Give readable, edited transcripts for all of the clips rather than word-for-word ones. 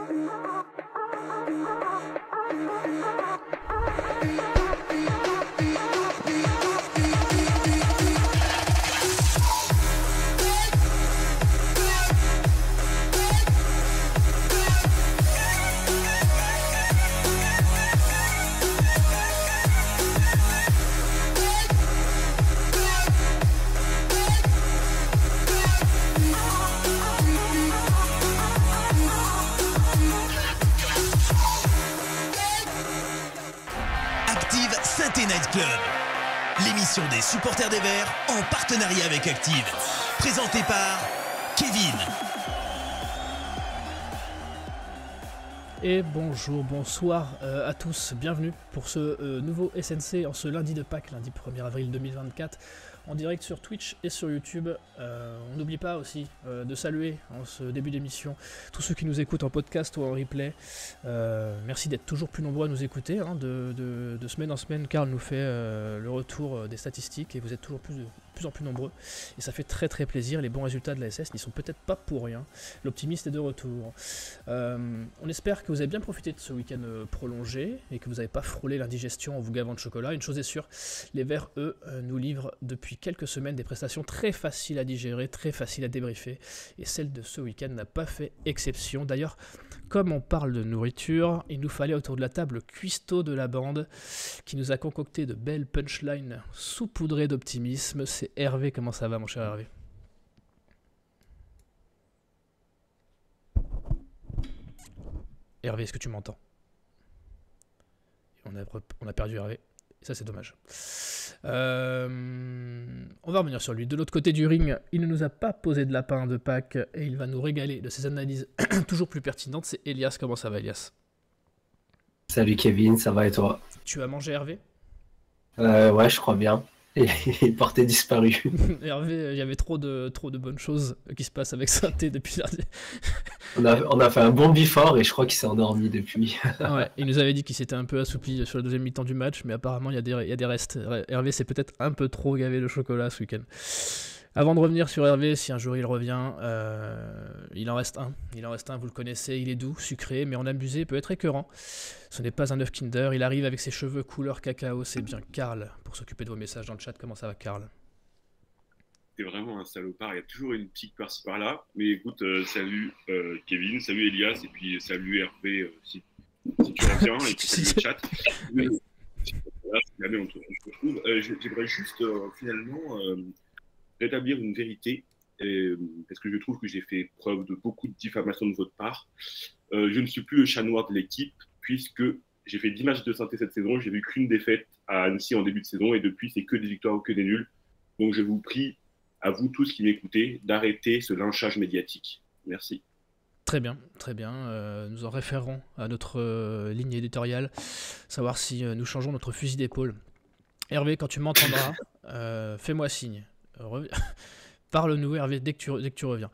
L'émission des supporters des Verts en partenariat avec Active. Présentée par Kevin. Et bonsoir à tous. Bienvenue pour ce nouveau SNC en ce lundi de Pâques, lundi 1er avril 2024. En direct sur Twitch et sur YouTube. On n'oublie pas aussi de saluer en ce début d'émission tous ceux qui nous écoutent en podcast ou en replay. Merci d'être toujours plus nombreux à nous écouter. De semaine en semaine, Karl nous fait le retour des statistiques et vous êtes toujours plus en plus nombreux. Et ça fait très très plaisir. Les bons résultats de la SS n'y sont peut-être pas pour rien. L'optimiste est de retour. On espère que vous avez bien profité de ce week-end prolongé et que vous n'avez pas frôlé l'indigestion en vous gavant de chocolat. Une chose est sûre, les Verts, eux, nous livrent depuis quelques semaines des prestations très faciles à digérer, très faciles à débriefer, et celle de ce week-end n'a pas fait exception. D'ailleurs, comme on parle de nourriture, il nous fallait autour de la table le cuistot de la bande qui nous a concocté de belles punchlines saupoudrées d'optimisme. C'est Hervé. Comment ça va, mon cher Hervé? Hervé, est-ce que tu m'entends? On a perdu Hervé. Ça, c'est dommage. On va revenir sur lui. De l'autre côté du ring, il ne nous a pas posé de lapin de Pâques et il va nous régaler de ses analyses toujours plus pertinentes. C'est Elias. Comment ça va, Elias? Salut Kevin, ça va et toi? Tu as mangé, Hervé? Ouais, je crois bien. Et il portait disparu. Hervé, il y avait trop de bonnes choses qui se passent avec Saint-Thé depuis lundi. On a fait un bon before et je crois qu'il s'est endormi depuis. Ouais, il nous avait dit qu'il s'était un peu assoupli sur la deuxième mi-temps du match, mais apparemment il y a des restes. Hervé s'est peut-être un peu trop gavé de chocolat ce week-end. Avant de revenir sur Hervé, si un jour il revient, il en reste un. Il en reste un, vous le connaissez, il est doux, sucré, mais en abusé peut être écœurant. Ce n'est pas un œuf Kinder, il arrive avec ses cheveux couleur cacao, c'est bien Karl. Pour s'occuper de vos messages dans le chat, comment ça va, Karl? C'est vraiment un salopard, il y a toujours une pique par-ci par-là. Mais écoute, salut Kevin, salut Elias, et puis salut Hervé si tu reviens, et puis salut le chat. Mais, voilà, si jamais on se retrouve. J'aimerais juste finalement rétablir une vérité, parce que je trouve que j'ai fait preuve de beaucoup de diffamation de votre part. Je ne suis plus le chat noir de l'équipe, puisque j'ai fait 10 matchs de synthé cette saison, j'ai vu qu'une défaite à Annecy en début de saison, et depuis, c'est que des victoires ou que des nuls. Donc je vous prie, à vous tous qui m'écoutez, d'arrêter ce lynchage médiatique. Merci. Très bien, très bien. Nous en référerons à notre ligne éditoriale, savoir si nous changeons notre fusil d'épaule. Hervé, quand tu m'entendras, fais-moi signe. Parle-nous, Hervé, dès que tu reviens.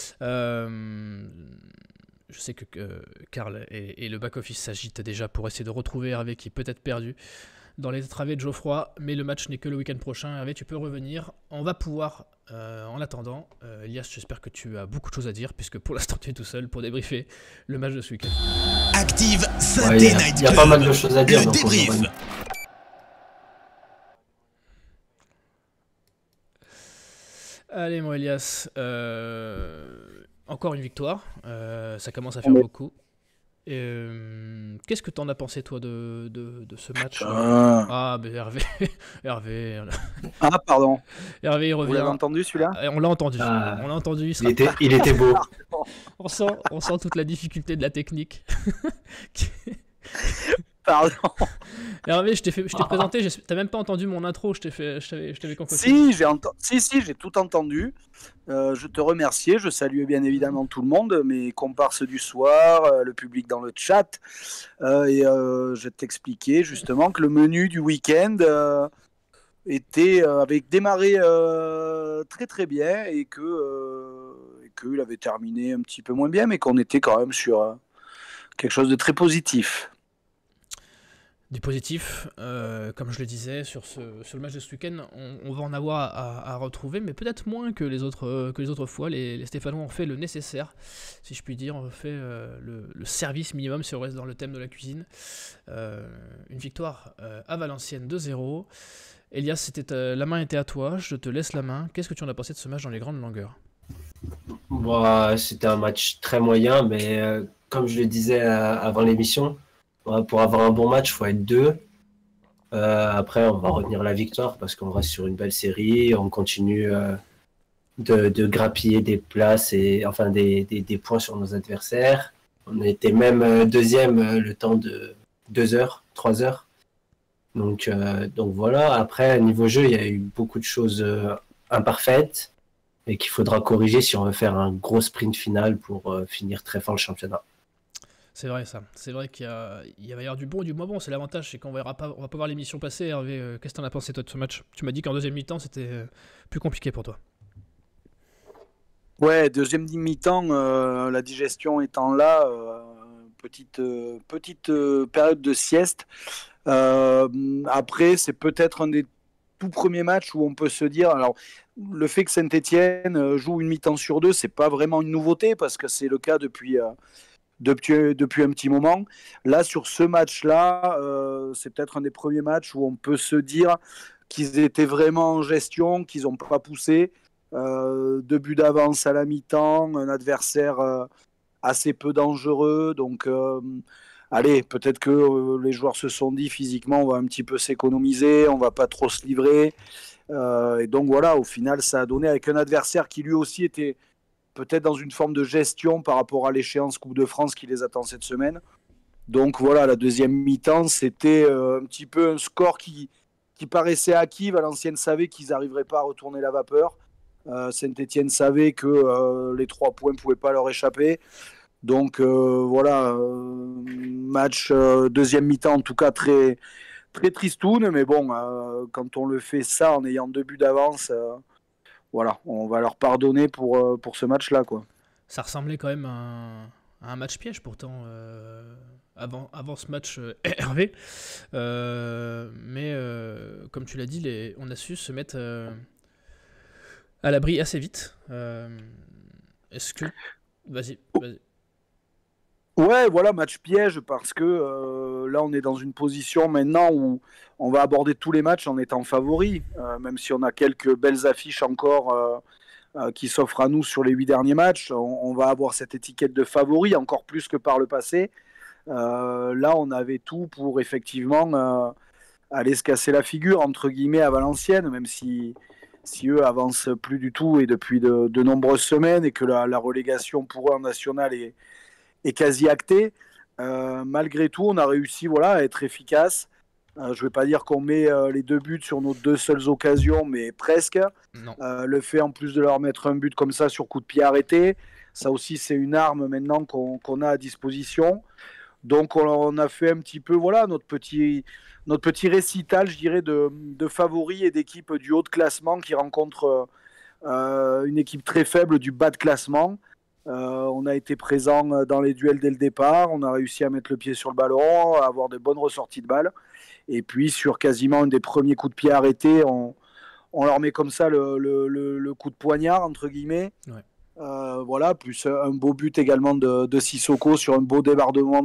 Je sais que Karl et le back-office s'agitent déjà pour essayer de retrouver Hervé qui est peut-être perdu dans les travées de Geoffroy, mais le match n'est que le week-end prochain. Hervé, tu peux revenir. On va pouvoir, en attendant, Elias, j'espère que tu as beaucoup de choses à dire, puisque pour l'instant tu es tout seul pour débriefer le match de ce week-end. Active Saint-Thé Night Club. Il y a pas mal de choses à dire. Le débrief. Allez, mon Elias, encore une victoire, ça commence à faire beaucoup. Qu'est-ce que t'en as pensé, toi, de ce match? Ah, mais Hervé. Ah, pardon. Hervé, il revient. Vous l'avez entendu, celui-là? On l'a entendu. On l'a entendu. Il était beau. On sent toute la difficulté de la technique. Pardon. Hervé, je t'ai présenté, t'as même pas entendu mon intro, je t'avais concocté. Si, j'ai tout entendu. Je te remerciais, je saluais bien évidemment tout le monde, mes comparses du soir, le public dans le chat, et je t'expliquais justement que le menu du week-end avait démarré très très bien et qu'il avait terminé un petit peu moins bien, mais qu'on était quand même sur quelque chose de très positif. Du positif, comme je le disais, sur le match de ce week-end, on va en avoir à retrouver, mais peut-être moins que les autres fois. Les Stéphanois ont fait le nécessaire, si je puis dire, ont fait le service minimum si on reste dans le thème de la cuisine. Une victoire à Valenciennes 2-0. Elias, la main était à toi, je te laisse la main. Qu'est-ce que tu en as pensé de ce match dans les grandes longueurs? Bon, c'était un match très moyen, mais comme je le disais avant l'émission, pour avoir un bon match, il faut être deux. Après, on va retenir la victoire parce qu'on reste sur une belle série. On continue de grappiller des places et enfin des points sur nos adversaires. On était même deuxième le temps de 2 heures, 3 heures. Donc voilà. Après, niveau jeu, il y a eu beaucoup de choses imparfaites et qu'il faudra corriger si on veut faire un gros sprint final pour finir très fort le championnat. C'est vrai ça, c'est vrai qu'il va y avoir du bon et du moins bon, c'est l'avantage, c'est qu'on va pas voir l'émission passer. Hervé, qu'est-ce que t'en as pensé toi de ce match? Tu m'as dit qu'en deuxième mi-temps c'était plus compliqué pour toi. Ouais, deuxième mi-temps, la digestion étant là, petite période de sieste. Après, c'est peut-être un des tout premiers matchs où on peut se dire, alors le fait que Saint-Étienne joue une mi-temps sur deux, c'est pas vraiment une nouveauté parce que c'est le cas depuis un petit moment. Là, sur ce match-là, c'est peut-être un des premiers matchs où on peut se dire qu'ils étaient vraiment en gestion, qu'ils n'ont pas poussé. 2 buts d'avance à la mi-temps, un adversaire assez peu dangereux. Donc, allez, peut-être que les joueurs se sont dit physiquement, on va un petit peu s'économiser, on va pas trop se livrer. Et donc voilà, au final, ça a donné avec un adversaire qui lui aussi était peut-être dans une forme de gestion par rapport à l'échéance Coupe de France qui les attend cette semaine. Donc voilà, la deuxième mi-temps, c'était un petit peu un score qui paraissait acquis. Valenciennes savait qu'ils n'arriveraient pas à retourner la vapeur. Saint-Étienne savait que les 3 points ne pouvaient pas leur échapper. Donc voilà, match deuxième mi-temps en tout cas très, très tristoun. Mais bon, quand on le fait ça en ayant 2 buts d'avance, voilà, on va leur pardonner pour ce match-là, quoi. Ça ressemblait quand même à un match piège pourtant avant ce match Hervé. Mais comme tu l'as dit, on a su se mettre à l'abri assez vite. Est-ce que... Vas-y. Ouais, voilà, match piège parce que là, on est dans une position maintenant où on va aborder tous les matchs en étant favori, même si on a quelques belles affiches encore qui s'offrent à nous sur les 8 derniers matchs. On va avoir cette étiquette de favori encore plus que par le passé. Là, on avait tout pour effectivement aller se casser la figure, entre guillemets, à Valenciennes, même si eux avancent plus du tout et depuis de nombreuses semaines et que la relégation pour eux en national est quasi actée. Malgré tout, on a réussi à être efficace. Je ne vais pas dire qu'on met les 2 buts sur nos 2 seules occasions, mais presque. Le fait en plus de leur mettre un but comme ça sur coup de pied arrêté, ça aussi c'est une arme maintenant qu'on a à disposition. Donc on a fait un petit peu notre petit récital, je dirais, de favoris et d'équipes du haut de classement qui rencontrent une équipe très faible du bas de classement. On a été présent dans les duels dès le départ, on a réussi à mettre le pied sur le ballon, à avoir de bonnes ressorties de balles. Et puis sur quasiment un des premiers coups de pied arrêtés, on leur met comme ça le coup de poignard, entre guillemets. Ouais. Voilà, plus un beau but également de Sissoko sur un beau débordement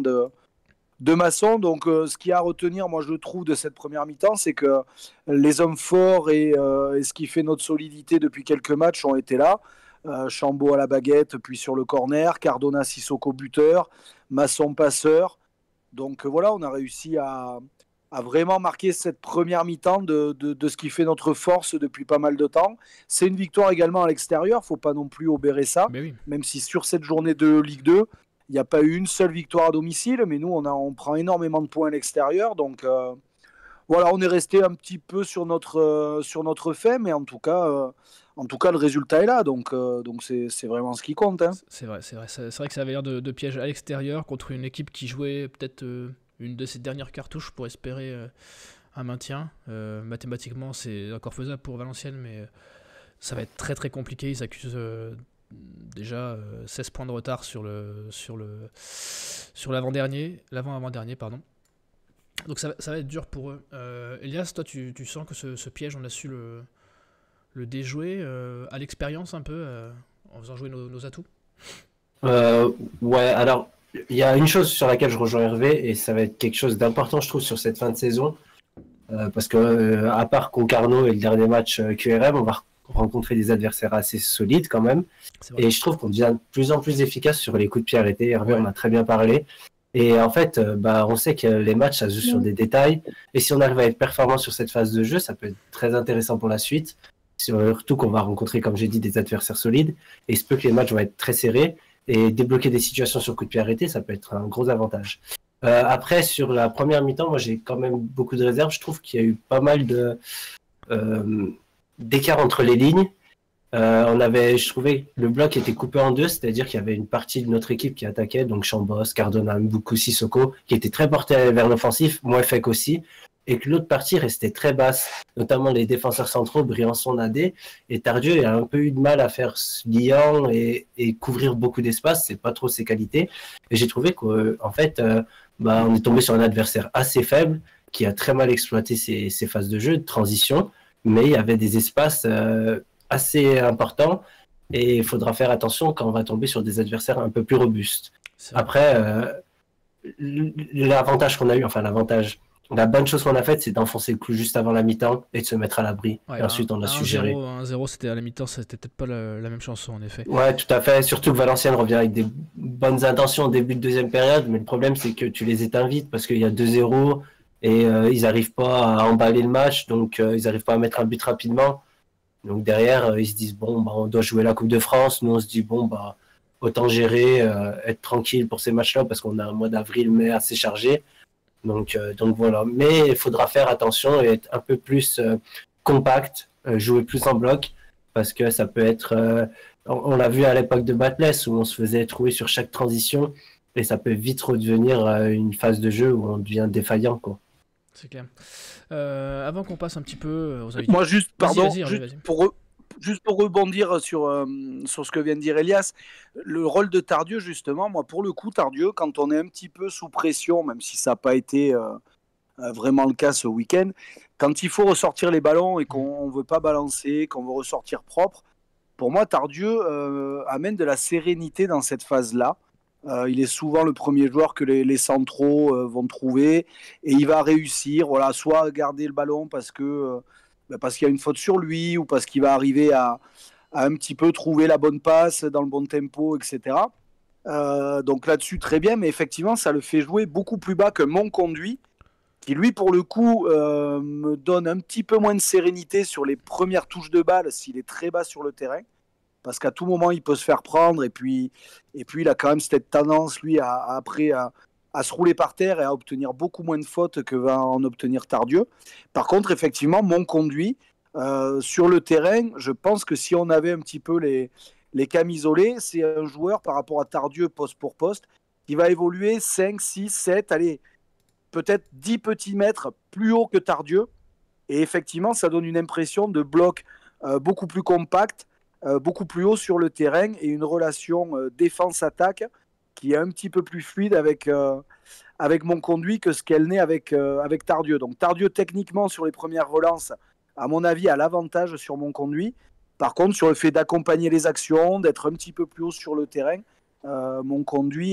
de Masson. Donc ce qu'il y a à retenir, moi je trouve, de cette première mi-temps, c'est que les hommes forts et ce qui fait notre solidité depuis quelques matchs ont été là. Chambaud à la baguette, puis sur le corner, Cardona, Sissoko buteur, Masson passeur. Donc voilà, on a réussi à vraiment marquer cette première mi-temps de ce qui fait notre force depuis pas mal de temps. C'est une victoire également à l'extérieur, faut pas non plus obérer ça, oui. Même si sur cette journée de Ligue 2, il n'y a pas eu une seule victoire à domicile, mais nous on prend énormément de points à l'extérieur, donc voilà, on est resté un petit peu sur notre fait, mais en tout cas le résultat est là, donc c'est vraiment ce qui compte. Hein. C'est vrai que ça avait l'air de piège à l'extérieur contre une équipe qui jouait peut-être une de ses dernières cartouches pour espérer un maintien. Mathématiquement, c'est encore faisable pour Valenciennes, mais ça va être très très compliqué. Ils accusent déjà 16 points de retard sur l'avant-dernier, pardon. Donc ça va être dur pour eux. Elias, toi, tu sens que ce piège, on a su le déjouer à l'expérience un peu, en faisant jouer nos atouts? Ouais, alors, il y a une chose sur laquelle je rejoins Hervé, et ça va être quelque chose d'important, je trouve, sur cette fin de saison. Parce que, à part Concarneau et le dernier match QRM, on va rencontrer des adversaires assez solides quand même. Et je trouve qu'on devient de plus en plus efficace sur les coups de pied arrêtés. Hervé en a très bien parlé. Et en fait, on sait que les matchs, ça se joue sur des détails. Et si on arrive à être performant sur cette phase de jeu, ça peut être très intéressant pour la suite. Surtout qu'on va rencontrer, comme j'ai dit, des adversaires solides. Et il se peut que les matchs vont être très serrés. Et débloquer des situations sur coup de pied arrêté, ça peut être un gros avantage. Après, sur la première mi-temps, moi j'ai quand même beaucoup de réserves. Je trouve qu'il y a eu pas mal d'écart entre les lignes. Je trouvais que le bloc était coupé en deux, c'est-à-dire qu'il y avait une partie de notre équipe qui attaquait, donc Chambos, Cardona, Mboukou, Sissoko, qui était très porté vers l'offensif, Mouefek aussi, et que l'autre partie restait très basse, notamment les défenseurs centraux, Briançon, Nadé, et Tardieu a un peu eu de mal à faire liant et couvrir beaucoup d'espace, c'est pas trop ses qualités, et j'ai trouvé qu'en fait, on est tombé sur un adversaire assez faible, qui a très mal exploité ses phases de jeu, de transition, mais il y avait des espaces assez importants, et il faudra faire attention quand on va tomber sur des adversaires un peu plus robustes. Après, l'avantage qu'on a eu, la bonne chose qu'on a faite, c'est d'enfoncer le clou juste avant la mi-temps et de se mettre à l'abri. Ouais, et ensuite, on a su gérer. 1-0, c'était à la mi-temps, c'était peut-être pas la même chanson, en effet. Ouais, tout à fait. Surtout que Valenciennes revient avec des bonnes intentions au début de deuxième période, mais le problème, c'est que tu les éteins vite parce qu'il y a 2-0 et ils n'arrivent pas à emballer le match, donc ils n'arrivent pas à mettre un but rapidement. Donc derrière, ils se disent, on doit jouer la Coupe de France. Nous, on se dit, autant gérer, être tranquille pour ces matchs-là parce qu'on a un mois d'avril-mai assez chargé. Donc voilà, mais il faudra faire attention et être un peu plus compact, jouer plus en bloc, parce que ça peut être, on l'a vu à l'époque de Batless où on se faisait trouver sur chaque transition et ça peut vite redevenir une phase de jeu où on devient défaillant, quoi. C'est clair. Avant qu'on passe un petit peu aux invités. Moi juste, pardon, vas-y. Juste pour rebondir sur ce que vient de dire Elias, le rôle de Tardieu, justement, moi, pour le coup, Tardieu, quand on est un petit peu sous pression, même si ça n'a pas été vraiment le cas ce week-end, quand il faut ressortir les ballons et qu'on ne veut pas balancer, qu'on veut ressortir propre, pour moi, Tardieu amène de la sérénité dans cette phase-là. Il est souvent le premier joueur que les centraux vont trouver et il va réussir, soit à garder le ballon parce qu'il y a une faute sur lui ou parce qu'il va arriver à un petit peu trouver la bonne passe dans le bon tempo, etc. Donc là-dessus, très bien, mais effectivement, ça le fait jouer beaucoup plus bas que mon conduit, qui lui, pour le coup, me donne un petit peu moins de sérénité sur les premières touches de balle s'il est très bas sur le terrain, parce qu'à tout moment, il peut se faire prendre, et puis il a quand même cette tendance, lui, à se rouler par terre et à obtenir beaucoup moins de fautes que va en obtenir Tardieu. Par contre, effectivement, mon conduit, sur le terrain, je pense que si on avait un petit peu les camisolés, c'est un joueur par rapport à Tardieu poste pour poste qui va évoluer 5, 6, 7, allez, peut-être 10 petits mètres plus haut que Tardieu. Et effectivement, ça donne une impression de bloc beaucoup plus compact, beaucoup plus haut sur le terrain et une relation défense-attaque qui est un petit peu plus fluide avec mon conduit que ce qu'elle n'est avec Tardieu. Donc Tardieu, techniquement, sur les premières relances, à mon avis, a l'avantage sur mon conduit. Par contre, sur le fait d'accompagner les actions, d'être un petit peu plus haut sur le terrain, mon conduit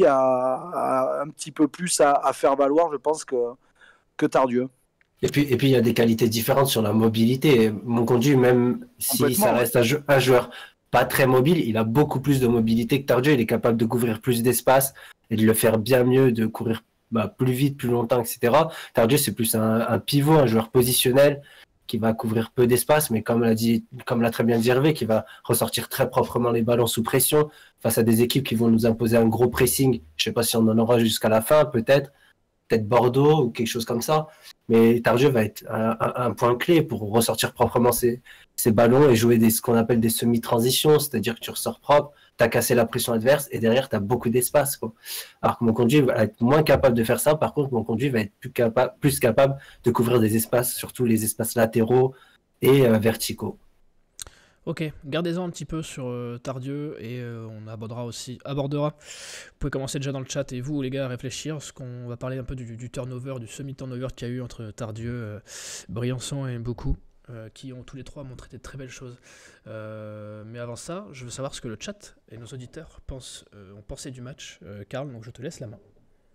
a un petit peu plus à faire valoir, je pense, que Tardieu. Et puis il y a des qualités différentes sur la mobilité. Mon conduit, même si ça reste un joueur pas très mobile, il a beaucoup plus de mobilité que Tardieu. Il est capable de couvrir plus d'espace et de le faire bien mieux, de courir plus vite, plus longtemps, etc. Tardieu, c'est plus un pivot, un joueur positionnel qui va couvrir peu d'espace, mais comme l'a très bien dit Hervé, qui va ressortir très proprement les ballons sous pression face à des équipes qui vont nous imposer un gros pressing. Je sais pas si on en aura jusqu'à la fin, peut-être Bordeaux ou quelque chose comme ça. Mais Tardieu va être un point clé pour ressortir proprement ces ballons et jouer ce qu'on appelle des semi-transitions, c'est-à-dire que tu ressors propre, tu as cassé la pression adverse et derrière tu as beaucoup d'espace, quoi. Alors que mon conduit va être moins capable de faire ça. Par contre, mon conduit va être plus capable de couvrir des espaces, surtout les espaces latéraux et verticaux. Ok, gardez-en un petit peu sur Tardieu et on abordera. Vous pouvez commencer déjà dans le chat et vous les gars à réfléchir, parce qu'on va parler un peu du turnover, du semi-turnover qu'il y a eu entre Tardieu, Briançon et Beaucoup, qui ont tous les trois montré des très belles choses. Mais avant ça, je veux savoir ce que le chat et nos auditeurs ont pensé du match. Karl, donc je te laisse la main.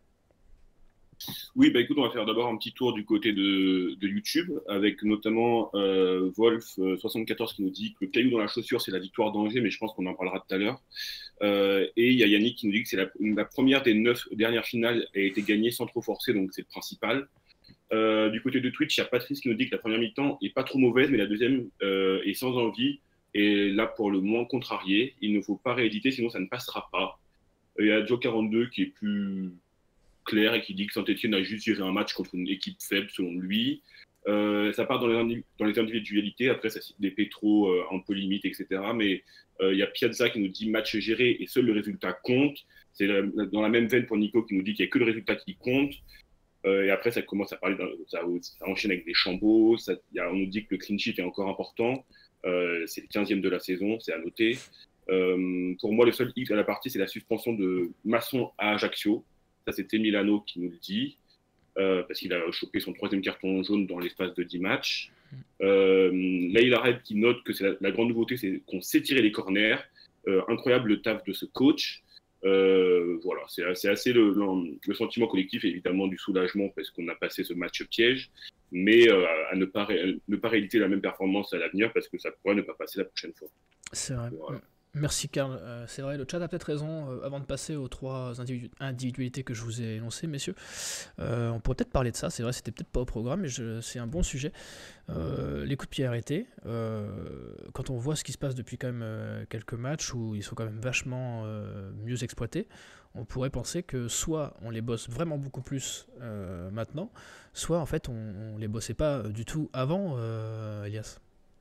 Oui, écoute, on va faire d'abord un petit tour du côté de YouTube, avec notamment Wolf74 qui nous dit que le caillou dans la chaussure, c'est la victoire d'Angers, mais je pense qu'on en parlera tout à l'heure. Et il y a Yannick qui nous dit que c'est la première des 9 dernières finales a été gagnée sans trop forcer, donc c'est le principal. Du côté de Twitch, il y a Patrice qui nous dit que la première mi-temps est pas trop mauvaise, mais la deuxième est sans envie, et là, pour le moins contrarié, il ne faut pas rééditer, sinon ça ne passera pas. Il y a Joe42 qui est plus clair et qui dit que Saint-Etienne a juste géré un match contre une équipe faible selon lui. Ça part dans les individualités, après ça cite des Petro un peu limite, etc. Mais il y a Piazza qui nous dit match géré et seul le résultat compte. C'est dans la même veine pour Nico qui nous dit qu'il n'y a que le résultat qui compte. Et après ça commence à parler, ça enchaîne avec des chambeaux, on nous dit que le clean sheet est encore important. C'est le 15e de la saison, c'est à noter. Pour moi, le seul X à la partie, c'est la suspension de Masson à Ajaccio. Ça, c'était Milano qui nous le dit, parce qu'il a chopé son 3e carton jaune dans l'espace de 10 matchs. Leïla Red qui note que la grande nouveauté, c'est qu'on sait tirer les corners. Incroyable le taf de ce coach. Voilà, c'est assez le sentiment collectif, et évidemment du soulagement, parce qu'on a passé ce match piège, mais à ne pas rééditer la même performance à l'avenir, parce que ça pourrait ne pas passer la prochaine fois. C'est vrai. Voilà. Merci Karl, c'est vrai, le chat a peut-être raison. Avant de passer aux 3 individualités que je vous ai énoncées, messieurs, on pourrait peut-être parler de ça. C'est vrai, c'était peut-être pas au programme, mais c'est un bon sujet. Les coups de pied arrêtés, quand on voit ce qui se passe depuis quand même quelques matchs où ils sont quand même vachement mieux exploités, on pourrait penser que soit on les bosse vraiment beaucoup plus maintenant, soit en fait on les bossait pas du tout avant, Elias.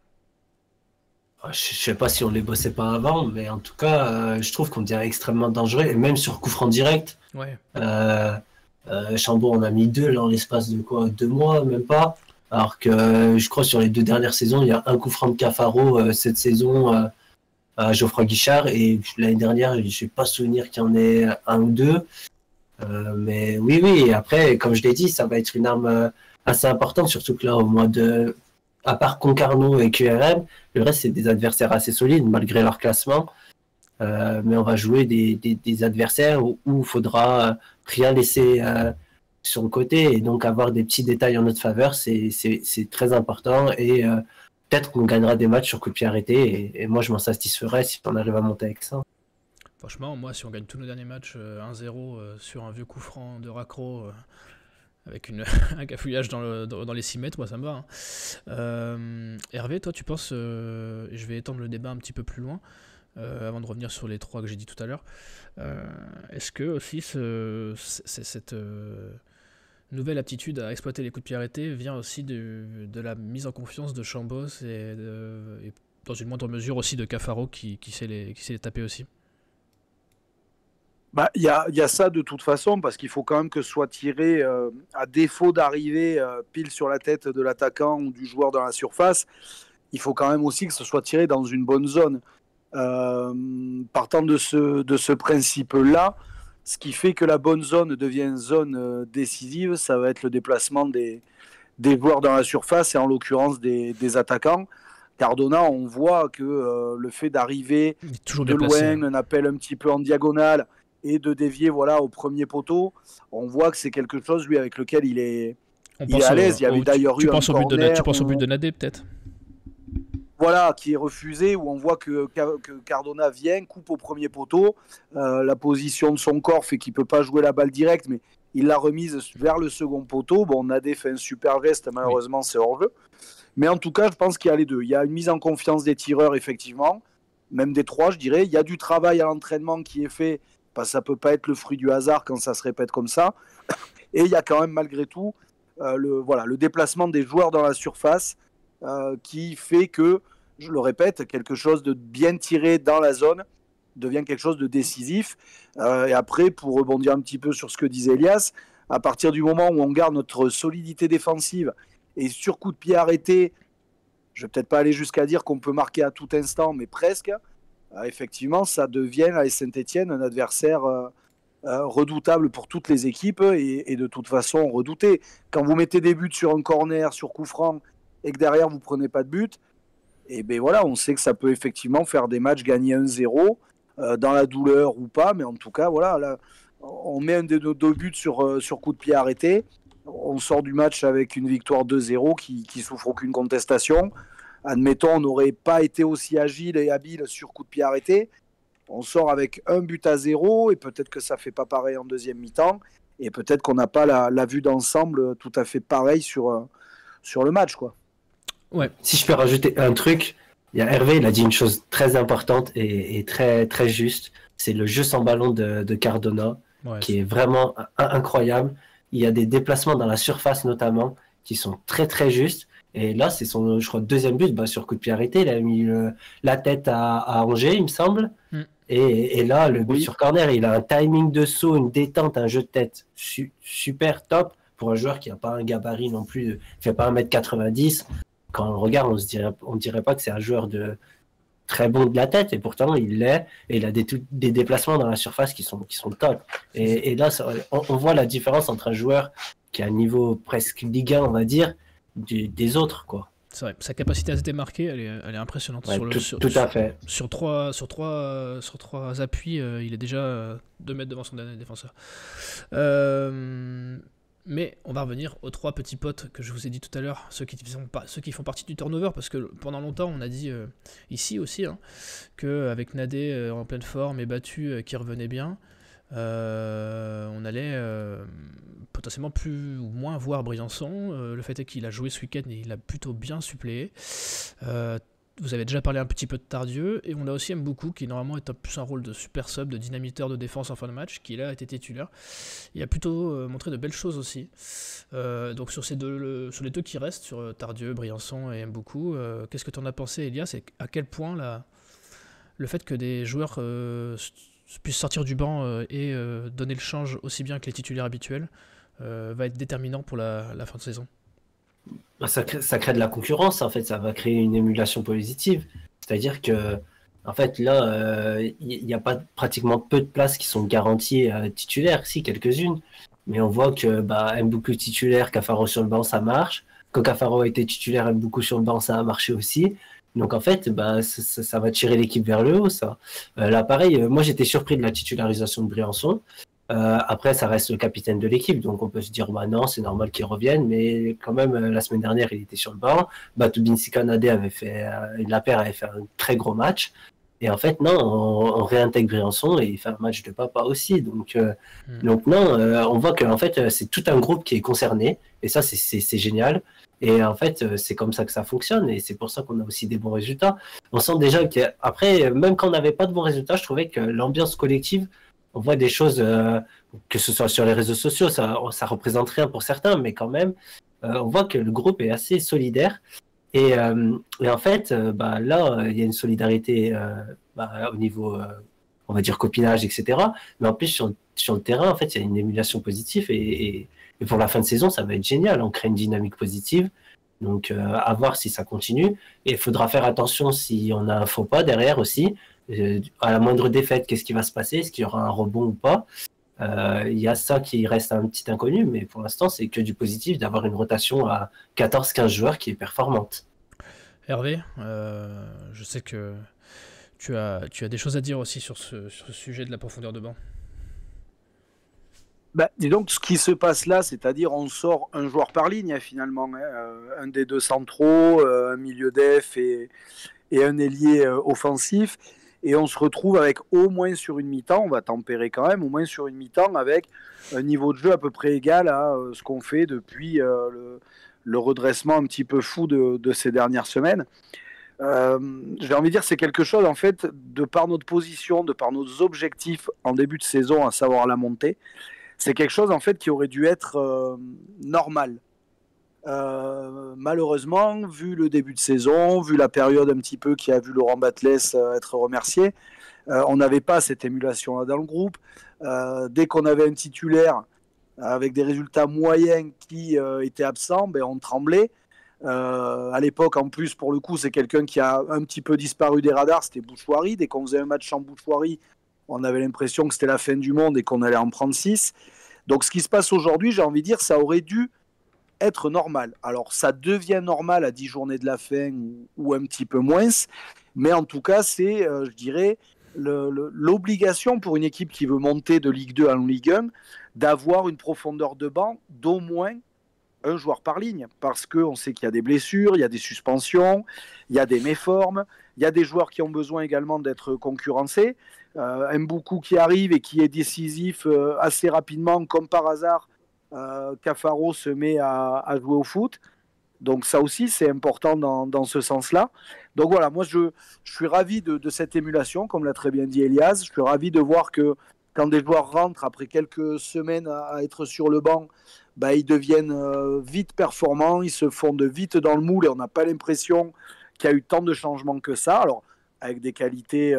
Je sais pas si on les bossait pas avant, mais en tout cas, je trouve qu'on devient extrêmement dangereux, et même sur coup franc direct. Ouais. Chambon, on a mis 2 là, en l'espace de 2 mois, même pas. Alors que je crois sur les 2 dernières saisons, il y a un coup franc de Cafaro cette saison à Geoffroy Guichard, et l'année dernière, je ne vais pas souvenir qu'il y en ait 1 ou 2. Mais oui, et après, comme je l'ai dit, ça va être une arme assez importante, surtout que là, au mois de... À part Concarneau et QRM, le reste, c'est des adversaires assez solides, malgré leur classement. Mais on va jouer des adversaires où il faudra rien laisser sur le côté, et donc avoir des petits détails en notre faveur, c'est très important, et peut-être qu'on gagnera des matchs sur coup de pied arrêté, et moi je m'en satisferais si on arrive à monter avec ça. Franchement, moi, si on gagne tous nos derniers matchs 1-0 sur un vieux coup franc de Raccro, avec un cafouillage dans les 6 mètres, moi ça me va. Hein. Hervé, toi tu penses, je vais étendre le débat un petit peu plus loin, avant de revenir sur les 3 que j'ai dit tout à l'heure, est-ce que aussi cette nouvelle aptitude à exploiter les coups de pied arrêtés vient aussi de la mise en confiance de Chambos et dans une moindre mesure aussi de Cafaro qui sait les taper aussi? Il y a ça de toute façon, parce qu'il faut quand même que ce soit tiré, à défaut d'arriver pile sur la tête de l'attaquant ou du joueur dans la surface, il faut quand même aussi que ce soit tiré dans une bonne zone. Partant de ce principe-là, ce qui fait que la bonne zone devient zone décisive, ça va être le déplacement des joueurs dans la surface, et en l'occurrence des attaquants. Cardona, on voit que le fait d'arriver de loin, un appel un petit peu en diagonale, et de dévier au premier poteau, on voit que c'est quelque chose, lui, avec lequel il est à l'aise. Il y avait d'ailleurs eu un corner. Tu penses au but de Nadé, peut-être? Voilà, qui est refusé, où on voit que Cardona vient, coupe au premier poteau. La position de son corps fait qu'il ne peut pas jouer la balle directe, mais il l'a remise vers le second poteau. Bon, Nadé fait un super geste, malheureusement, c'est hors-jeu. Mais en tout cas, je pense qu'il y a les deux. Il y a une mise en confiance des tireurs, effectivement, même des 3, je dirais. Il y a du travail à l'entraînement qui est fait, parce que ça ne peut pas être le fruit du hasard quand ça se répète comme ça. Et il y a quand même, malgré tout, le déplacement des joueurs dans la surface qui fait que, je le répète, quelque chose de bien tiré dans la zone devient quelque chose de décisif. Et après, pour rebondir un petit peu sur ce que disait Elias, à partir du moment où on garde notre solidité défensive et sur coup de pied arrêté, je vais peut-être pas aller jusqu'à dire qu'on peut marquer à tout instant, mais presque, effectivement, ça devient à Saint-Étienne un adversaire redoutable pour toutes les équipes et de toute façon redouté. Quand vous mettez des buts sur un corner, sur coup franc, et que derrière vous prenez pas de but, et ben voilà, on sait que ça peut effectivement faire des matchs gagnés 1-0 dans la douleur ou pas, mais en tout cas, voilà, là, on met un des deux buts sur coup de pied arrêté. On sort du match avec une victoire 2-0 qui souffre aucune contestation. Admettons, on n'aurait pas été aussi agile et habile sur coup de pied arrêté. On sort avec 1-0 et peut-être que ça ne fait pas pareil en deuxième mi-temps. Et peut-être qu'on n'a pas la vue d'ensemble tout à fait pareil sur le match, quoi. Ouais. Si je peux rajouter un truc, il y a Hervé, il a dit une chose très importante et très, très juste. C'est le jeu sans ballon de Cardona, qui est vraiment incroyable. Il y a des déplacements dans la surface notamment qui sont très très justes. Et là, c'est son, je crois, deuxième but sur coup de pied arrêté. Il a mis la tête à Angers, il me semble. Et là, le but sur corner, il a un timing de saut, une détente, un jeu de tête super top pour un joueur qui n'a pas un gabarit non plus, il fait pas 1m90. Quand on le regarde, on dirait pas que c'est un joueur de très bon de la tête, et pourtant il l'est, et il a des déplacements dans la surface qui sont top. Et là, on voit la différence entre un joueur qui a un niveau presque Ligue 1, on va dire, des autres, quoi. C'est vrai, sa capacité à se démarquer, elle est impressionnante. Ouais, tout à fait. Sur trois appuis, il est déjà 2 mètres devant son dernier défenseur. Mais on va revenir aux 3 petits potes que je vous ai dit tout à l'heure, ceux qui font partie du turnover, parce que pendant longtemps on a dit ici aussi qu'avec Nadé en pleine forme et battu qui revenait bien, on allait potentiellement plus ou moins voir Briançon. Le fait est qu'il a joué ce week-end et il a plutôt bien suppléé. Vous avez déjà parlé un petit peu de Tardieu, et on a aussi Mboukou qui normalement est plus un rôle de super sub, de dynamiteur de défense en fin de match, qui là a été titulaire. Il a plutôt montré de belles choses aussi. Donc sur les deux qui restent, sur Tardieu, Briançon et Mboukou, qu'est-ce que tu en as pensé, Elias, et à quel point le fait que des joueurs puissent sortir du banc et donner le change aussi bien que les titulaires habituels va être déterminant pour la fin de saison? Ça crée de la concurrence, en fait, ça va créer une émulation positive. C'est-à-dire que, en fait, là, il n'y a pas pratiquement peu de places qui sont garanties titulaires, si, quelques-unes. Mais on voit que Mboukou titulaire, Cafaro sur le banc, ça marche. Quand Cafaro a été titulaire, Mboukou sur le banc, ça a marché aussi. Donc, en fait, ça va tirer l'équipe vers le haut, ça. Là, pareil, moi, j'étais surpris de la titularisation de Briançon. Après, ça reste le capitaine de l'équipe, donc on peut se dire non, c'est normal qu'il revienne, mais quand même, la semaine dernière, il était sur le banc. Batoubinsi Kanadé avait fait un très gros match, et en fait, non, on réintègre Briançon et il fait un match de papa aussi. Donc non, on voit que en fait, c'est tout un groupe qui est concerné, et ça, c'est génial. Et en fait, c'est comme ça que ça fonctionne, et c'est pour ça qu'on a aussi des bons résultats. On sent déjà qu'après, même quand on n'avait pas de bons résultats, je trouvais que l'ambiance collective, on voit des choses, que ce soit sur les réseaux sociaux, ça représente rien pour certains, mais quand même, on voit que le groupe est assez solidaire. Et en fait, là, il y a une solidarité au niveau, on va dire, copinage, etc. Mais en plus, sur le terrain, en fait, il y a une émulation positive. Et pour la fin de saison, ça va être génial. On crée une dynamique positive. Donc, à voir si ça continue. Et il faudra faire attention si on a un faux pas derrière aussi. À la moindre défaite, qu'est-ce qui va se passer? Est-ce qu'il y aura un rebond ou pas? Il y a ça qui reste un petit inconnu, mais pour l'instant, c'est que du positif d'avoir une rotation à 14-15 joueurs qui est performante. Hervé, je sais que tu as des choses à dire aussi sur ce sujet de la profondeur de banc. Dis donc, ce qui se passe là, c'est-à-dire on sort un joueur par ligne finalement, un des deux centraux, un milieu def et un ailier offensif. Et on se retrouve avec au moins sur une mi-temps, on va tempérer quand même, au moins sur une mi-temps avec un niveau de jeu à peu près égal à ce qu'on fait depuis le redressement un petit peu fou de ces dernières semaines. J'ai envie de dire c'est quelque chose en fait, de par notre position, de par nos objectifs en début de saison, à savoir la montée, c'est quelque chose en fait qui aurait dû être normal. Malheureusement, vu le début de saison, vu la période un petit peu qui a vu Laurent Batles être remercié, on n'avait pas cette émulation-là dans le groupe. Dès qu'on avait un titulaire avec des résultats moyens qui était absent, on tremblait. À l'époque, en plus, pour le coup, c'est quelqu'un qui a un petit peu disparu des radars, c'était Bouchouari. Dès qu'on faisait un match sans Bouchouari, on avait l'impression que c'était la fin du monde et qu'on allait en prendre 6. Donc ce qui se passe aujourd'hui, j'ai envie de dire, ça aurait dû être normal. Alors ça devient normal à 10 journées de la fin ou un petit peu moins, mais en tout cas, c'est, je dirais, l'obligation pour une équipe qui veut monter de Ligue 2 en Ligue 1 d'avoir une profondeur de banc d'au moins un joueur par ligne, parce qu'on sait qu'il y a des blessures, il y a des suspensions, il y a des méformes, il y a des joueurs qui ont besoin également d'être concurrencés. Mboukou qui arrive et qui est décisif assez rapidement, comme par hasard, Cafaro se met à jouer au foot. Donc ça aussi, c'est important dans ce sens-là. Donc voilà, moi je suis ravi de cette émulation, comme l'a très bien dit Elias. Je suis ravi de voir que quand des joueurs rentrent après quelques semaines à être sur le banc, bah, ils deviennent vite performants, ils se fondent vite dans le moule et on n'a pas l'impression qu'il y a eu tant de changements que ça. Alors, avec des qualités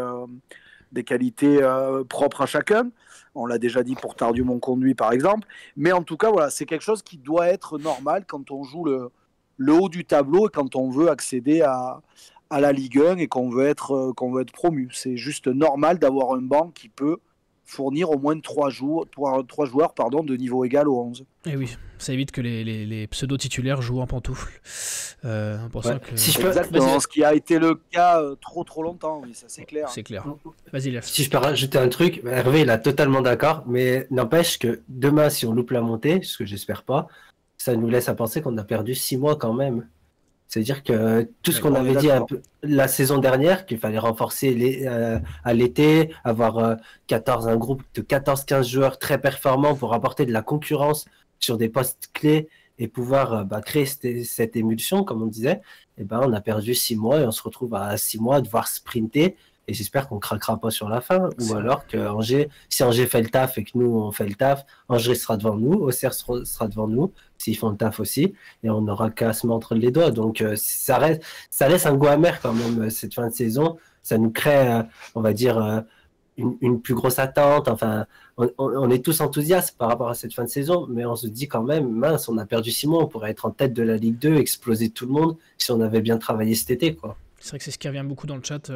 propres à chacun. On l'a déjà dit pour Tardieu-Monconduit, par exemple. Mais en tout cas, voilà, c'est quelque chose qui doit être normal quand on joue le haut du tableau et quand on veut accéder à la Ligue 1 et qu'on veut être promu. C'est juste normal d'avoir un banc qui peut fournir au moins 3 joueurs de niveau égal aux 11. Et oui, ça évite que les pseudo-titulaires jouent en pantoufles. En pensant que... Exactement, ce qui a été le cas trop longtemps, oui, ça c'est clair. C'est clair. Vas-y, Léa. Si je peux rajouter un truc, Hervé il est totalement d'accord, mais n'empêche que demain, si on loupe la montée, ce que j'espère pas, ça nous laisse à penser qu'on a perdu 6 mois quand même. C'est-à-dire que tout ce qu'on avait dit un peu la saison dernière, qu'il fallait renforcer à l'été, avoir un groupe de 14-15 joueurs très performants pour apporter de la concurrence sur des postes clés et pouvoir créer cette émulsion, comme on disait, et on a perdu 6 mois et on se retrouve à 6 mois à devoir sprinter. Et j'espère qu'on craquera pas sur la fin, ou alors que si Angers fait le taf et que nous on fait le taf, Angers sera devant nous, Auxerre sera devant nous, s'ils font le taf aussi, et on n'aura qu'à se mordre les doigts. Donc ça laisse un goût amer quand même cette fin de saison. Ça nous crée, on va dire, une plus grosse attente. Enfin, on est tous enthousiastes par rapport à cette fin de saison, mais on se dit quand même, mince, on a perdu 6 mois, on pourrait être en tête de la Ligue 2, exploser tout le monde si on avait bien travaillé cet été, quoi. C'est vrai que c'est ce qui revient beaucoup dans le chat.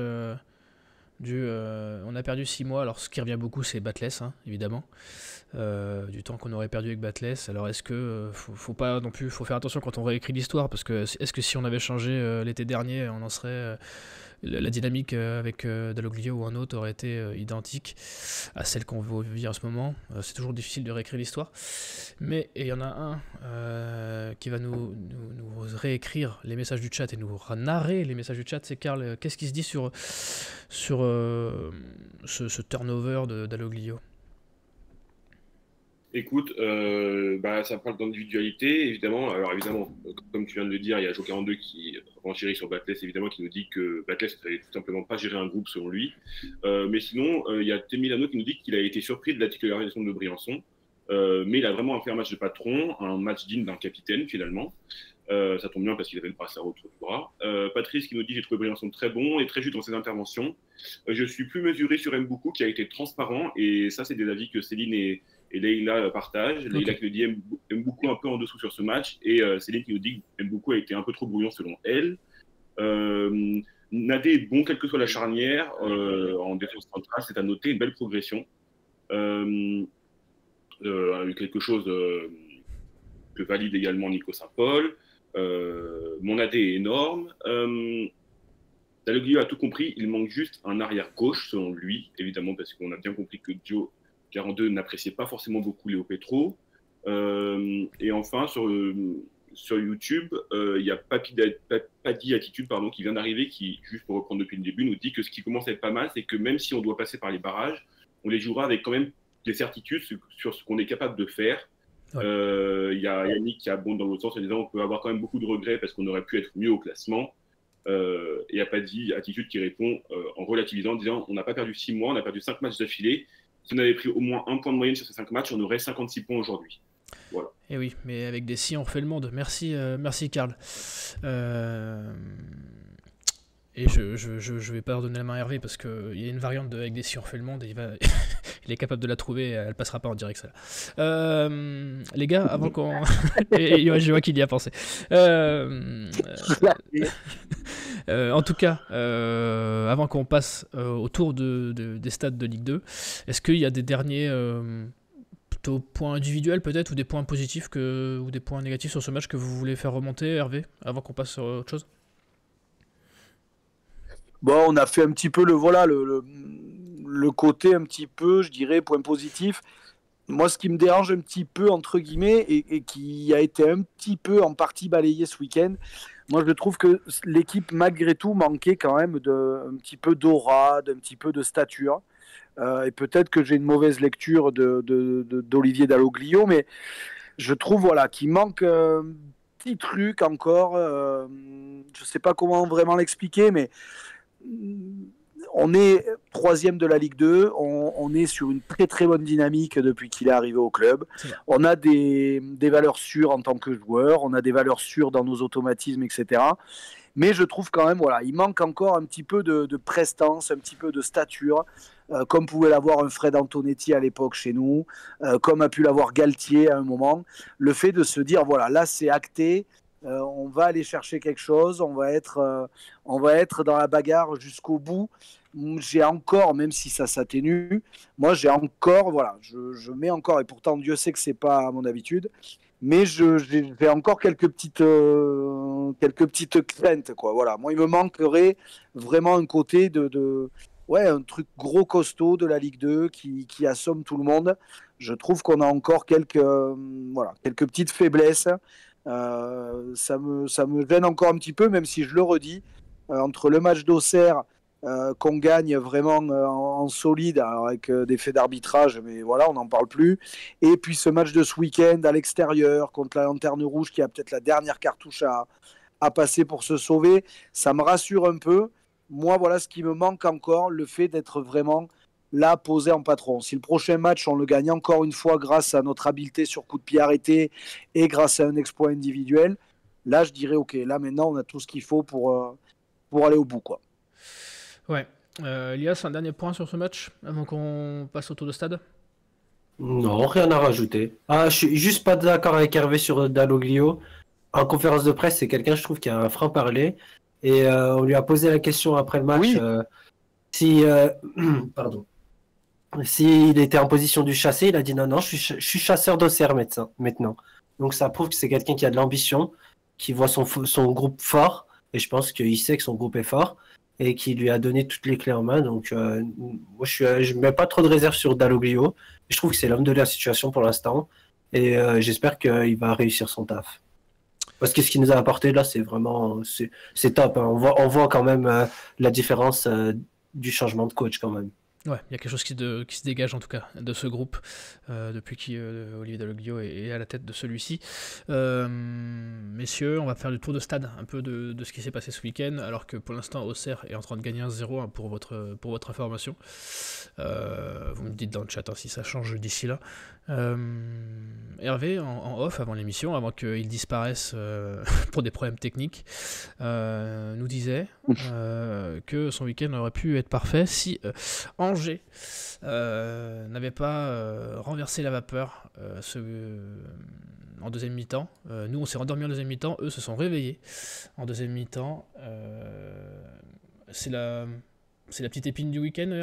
On a perdu 6 mois, alors ce qui revient beaucoup c'est Batless, hein, évidemment, du temps qu'on aurait perdu avec Batless. Alors est-ce que faut pas non plus, faut faire attention quand on réécrit l'histoire, parce que est-ce que si on avait changé l'été dernier, on en serait la dynamique avec Dalloglio ou un autre aurait été identique à celle qu'on vit en ce moment. C'est toujours difficile de réécrire l'histoire, mais il y en a un qui va nous réécrire les messages du chat et nous narrer les messages du chat. C'est Karl. Qu'est-ce qui se dit sur ce turnover de Dalloglio? Écoute, ça parle d'individualité, évidemment. Alors évidemment, comme tu viens de le dire, il y a Jo42 qui renchérit sur Batless, évidemment, qui nous dit que Batless ne savait tout simplement pas gérer un groupe selon lui. Mais sinon, il y a Temilano qui nous dit qu'il a été surpris de la titularisation de Briançon. Mais il a vraiment fait un match de patron, un match digne d'un capitaine finalement. Ça tombe bien parce qu'il avait le brassard autour du bras. Patrice qui nous dit « J'ai trouvé Briançon très bon et très juste dans ses interventions. Je suis plus mesuré sur Mboukou qui a été transparent. » Et ça, c'est des avis que Céline et Leïla partagent. Okay. Leïla qui nous dit Mboukou un peu en dessous sur ce match. Et Céline qui nous dit que Mboukou a été un peu trop brouillon selon elle. Nadé est bon, quelle que soit la charnière. En défense centrale, c'est à noter une belle progression. Quelque chose que valide également Nico Saint-Paul. Mon AD est énorme. Dalloglio a tout compris, il manque juste un arrière gauche selon lui, évidemment, parce qu'on a bien compris que Joe 42 n'appréciait pas forcément beaucoup Léo Petro. Et enfin, sur YouTube, il y a Paddy Attitude qui vient d'arriver, qui, juste pour reprendre depuis le début, nous dit que ce qui commence à être pas mal, c'est que même si on doit passer par les barrages, on les jouera avec quand même des certitudes sur ce qu'on est capable de faire. Il y a Yannick qui abonde dans l'autre sens en disant qu'on peut avoir quand même beaucoup de regrets parce qu'on aurait pu être mieux au classement. Et il n'y a pas dit Attitude qui répond en relativisant, en disant on n'a pas perdu 6 mois, on a perdu 5 matchs d'affilée. Si on avait pris au moins 1 point de moyenne sur ces 5 matchs, on aurait 56 points aujourd'hui. Voilà. Et oui, mais avec des si on refait le monde. Merci Karl. Et je vais pas leur donner la main à Hervé parce qu'il y a une variante avec des si on refait le monde et il est capable de la trouver, elle passera pas en direct celle-là. Les gars, avant qu'on... et ouais, je vois qu'il y a pensé. En tout cas, avant qu'on passe au tour des stades de Ligue 2, est-ce qu'il y a des derniers plutôt points individuels peut-être ou des points positifs ou des points négatifs sur ce match que vous voulez faire remonter, Hervé, avant qu'on passe sur autre chose? Bon, on a fait un petit peu le côté un petit peu, je dirais, point positif. Moi, ce qui me dérange un petit peu, entre guillemets, et qui a été un petit peu en partie balayé ce week-end, moi, je trouve que l'équipe, malgré tout, manquait quand même un petit peu d'aura, d'un petit peu de stature. Et peut-être que j'ai une mauvaise lecture d'Olivier Dalloglio, mais je trouve voilà, qu'il manque un petit truc encore. Je ne sais pas comment vraiment l'expliquer, mais on est 3e de la Ligue 2, on est sur une très très bonne dynamique depuis qu'il est arrivé au club. On a des valeurs sûres en tant que joueur, on a des valeurs sûres dans nos automatismes, etc. Mais je trouve quand même, voilà, il manque encore un petit peu de prestance, un petit peu de stature, comme pouvait l'avoir un Fred Antonetti à l'époque chez nous, comme a pu l'avoir Galtier à un moment. Le fait de se dire, voilà, là c'est acté, on va aller chercher quelque chose, on va être dans la bagarre jusqu'au bout. J'ai encore, même si ça s'atténue, moi j'ai encore, voilà, je mets encore, et pourtant Dieu sait que c'est pas à mon habitude, mais j'ai encore quelques petites craintes, quoi. Voilà, moi il me manquerait vraiment un côté ouais, un truc gros costaud de la Ligue 2 qui assomme tout le monde. Je trouve qu'on a encore quelques petites faiblesses. Ça me gêne encore un petit peu, même si je le redis, entre le match d'Auxerre qu'on gagne vraiment en solide, alors avec des faits d'arbitrage, mais voilà, on n'en parle plus, et puis ce match de ce week-end à l'extérieur contre la Lanterne Rouge qui a peut-être la dernière cartouche à passer pour se sauver, ça me rassure un peu. Moi, voilà ce qui me manque encore, le fait d'être vraiment là, posé en patron. Si le prochain match, on le gagne encore une fois grâce à notre habileté sur coup de pied arrêté et grâce à un exploit individuel, là, je dirais, ok, là, maintenant, on a tout ce qu'il faut pour aller au bout, quoi. Ouais. Elias, un dernier point sur ce match, avant qu'on passe au tour de stade? Non, rien à rajouter. Ah, je suis juste pas d'accord avec Hervé sur Dalloglio. En conférence de presse, c'est quelqu'un, je trouve, qui a un franc-parler. Et on lui a posé la question après le match Oui. si, pardon, s'il était en position du chasser. Il a dit non, je suis chasseur d'Auxerre maintenant. Donc ça prouve que c'est quelqu'un qui a de l'ambition, qui voit son groupe fort. Et je pense qu'il sait que son groupe est fort et qui lui a donné toutes les clés en main. Donc moi, je mets pas trop de réserve sur Dalloglio. Je trouve que c'est l'homme de la situation pour l'instant. Et j'espère qu'il va réussir son taf. Parce que ce qu'il nous a apporté là, c'est vraiment c'est top. Hein. On voit quand même la différence du changement de coach quand même. Ouais, il y a quelque chose qui se dégage en tout cas de ce groupe depuis qu'Olivier Dalloglio est à la tête de celui-ci. Messieurs, on va faire le tour de stade un peu de ce qui s'est passé ce week-end, alors que pour l'instant Auxerre est en train de gagner 1-0 hein, pour votre information. Vous me dites dans le chat hein, si ça change d'ici là. Hervé, en off avant l'émission, avant qu'il disparaisse pour des problèmes techniques, nous disait que son week-end aurait pu être parfait si Angers n'avait pas renversé la vapeur en deuxième mi-temps. Nous, on s'est rendormis en deuxième mi-temps, eux se sont réveillés en deuxième mi-temps. C'est la petite épine du week-end, Hervé ?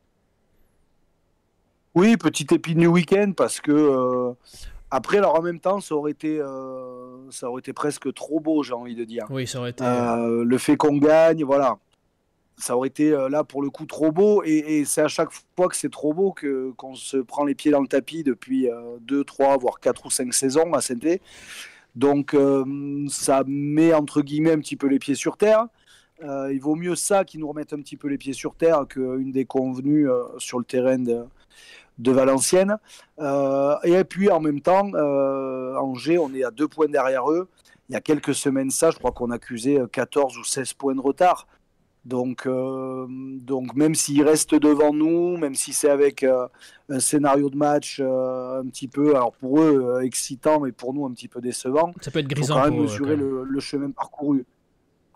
Oui, petite épine du week-end, parce que après, alors en même temps, ça aurait été presque trop beau, j'ai envie de dire. Oui, ça aurait été... le fait qu'on gagne, voilà. Ça aurait été là pour le coup trop beau, et c'est à chaque fois que c'est trop beau qu'on se prend les pieds dans le tapis depuis 2, 3, voire 4 ou 5 saisons à Saint-Étienne. Donc ça met entre guillemets un petit peu les pieds sur terre. Il vaut mieux ça qui nous remette un petit peu les pieds sur terre qu'une déconvenue sur le terrain de Valenciennes. Et puis en même temps, Angers, on est à 2 points derrière eux. Il y a quelques semaines je crois qu'on accusait 14 ou 16 points de retard. Donc même s'ils restent devant nous, même si c'est avec un scénario de match un petit peu, alors pour eux excitant, mais pour nous un petit peu décevant, ça peut être grisant. Il faut quand même mesurer le chemin parcouru.